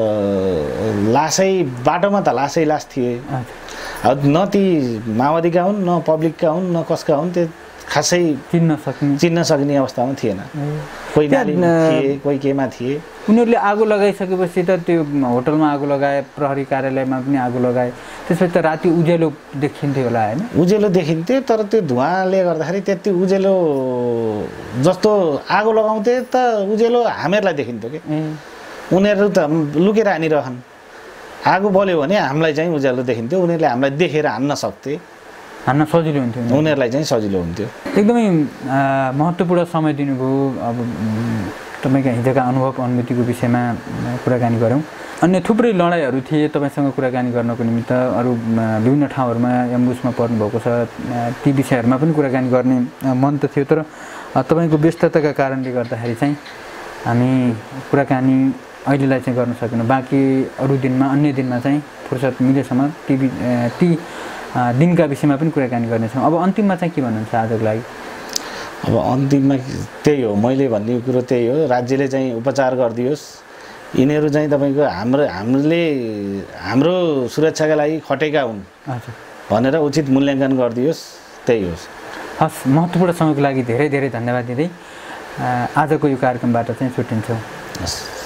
लासै बाटोमा त लासै लास थिए। अब न ती माओवादीका हुन् न पब्लिकका हुन् न कसका हुन्, त्यो खासै चिन्न सक्ने चिन्न सक्ने अवस्थामा थिएन। कोही नालीमा थिए, कोही केमा थिए। उनीहरूले आगो लगाइसकेपछि त त्यो होटलमा आगो लगाए, प्रहरी कार्यालयमा पनि आगो लगाए, त्यसपछि त राति उज्यालो देखिन्थ्यो होला होइन? उज्यालो देखिन्थ्यो, तर त्यो धुवाँले गर्दाखेरि त्यति उज्यालो जस्तो आगो लगाउँथे त उज्यालो हामीहरूलाई देखिन्थ्यो कि। उनीहरू त लुकेर हानिरहन्, आगो बल्यो भने हामीलाई चाहिँ उज्यालो देखिन्थ्यो। उनीहरूले हामीलाई देखेर हान्न सक्थे, हान्न सजिलो हुन्थ्यो, उनीहरूलाई चाहिँ सजिलो हुन्थ्यो। एकदमै महत्त्वपूर्ण समय दिनुभयो। अब तपाईँका हिजोका अनुभव अनुभूतिको विषयमा कुराकानी गऱ्यौँ। अन्य थुप्रै लडाइँहरू थिए तपाईँसँग कुराकानी गर्नको निमित्त अरू विभिन्न ठाउँहरूमा एम्बुसमा पर्नुभएको छ, ती विषयहरूमा पनि कुराकानी गर्ने मन त थियो, तर तपाईँको व्यस्तताका कारणले गर्दाखेरि चाहिँ हामी कुराकानी अहिलेलाई चाहिँ गर्न सकेनौँ। बाँकी अरू दिनमा अन्य दिनमा चाहिँ फुर्सद मिलेसम्म ती ती दिनका विषयमा पनि कुराकानी गर्नेछौँ। अब अन्तिममा चाहिँ के भन्नुहुन्छ आजको लागि? अब अन्तिममा त्यही हो, मैले भन्ने कुरो त्यही हो, राज्यले चाहिँ उपचार गरिदियोस्, यिनीहरू चाहिँ तपाईँको हाम्रो हामीले हाम्रो सुरक्षाका लागि खटेका हुन् भनेर उचित मूल्याङ्कन गरिदियोस्, त्यही होस्। हस्, महत्त्वपूर्ण समयको लागि धेरै धेरै धन्यवाद दिँदै आजको यो कार्यक्रमबाट चाहिँ छुट्टिन्छौँ। हस्।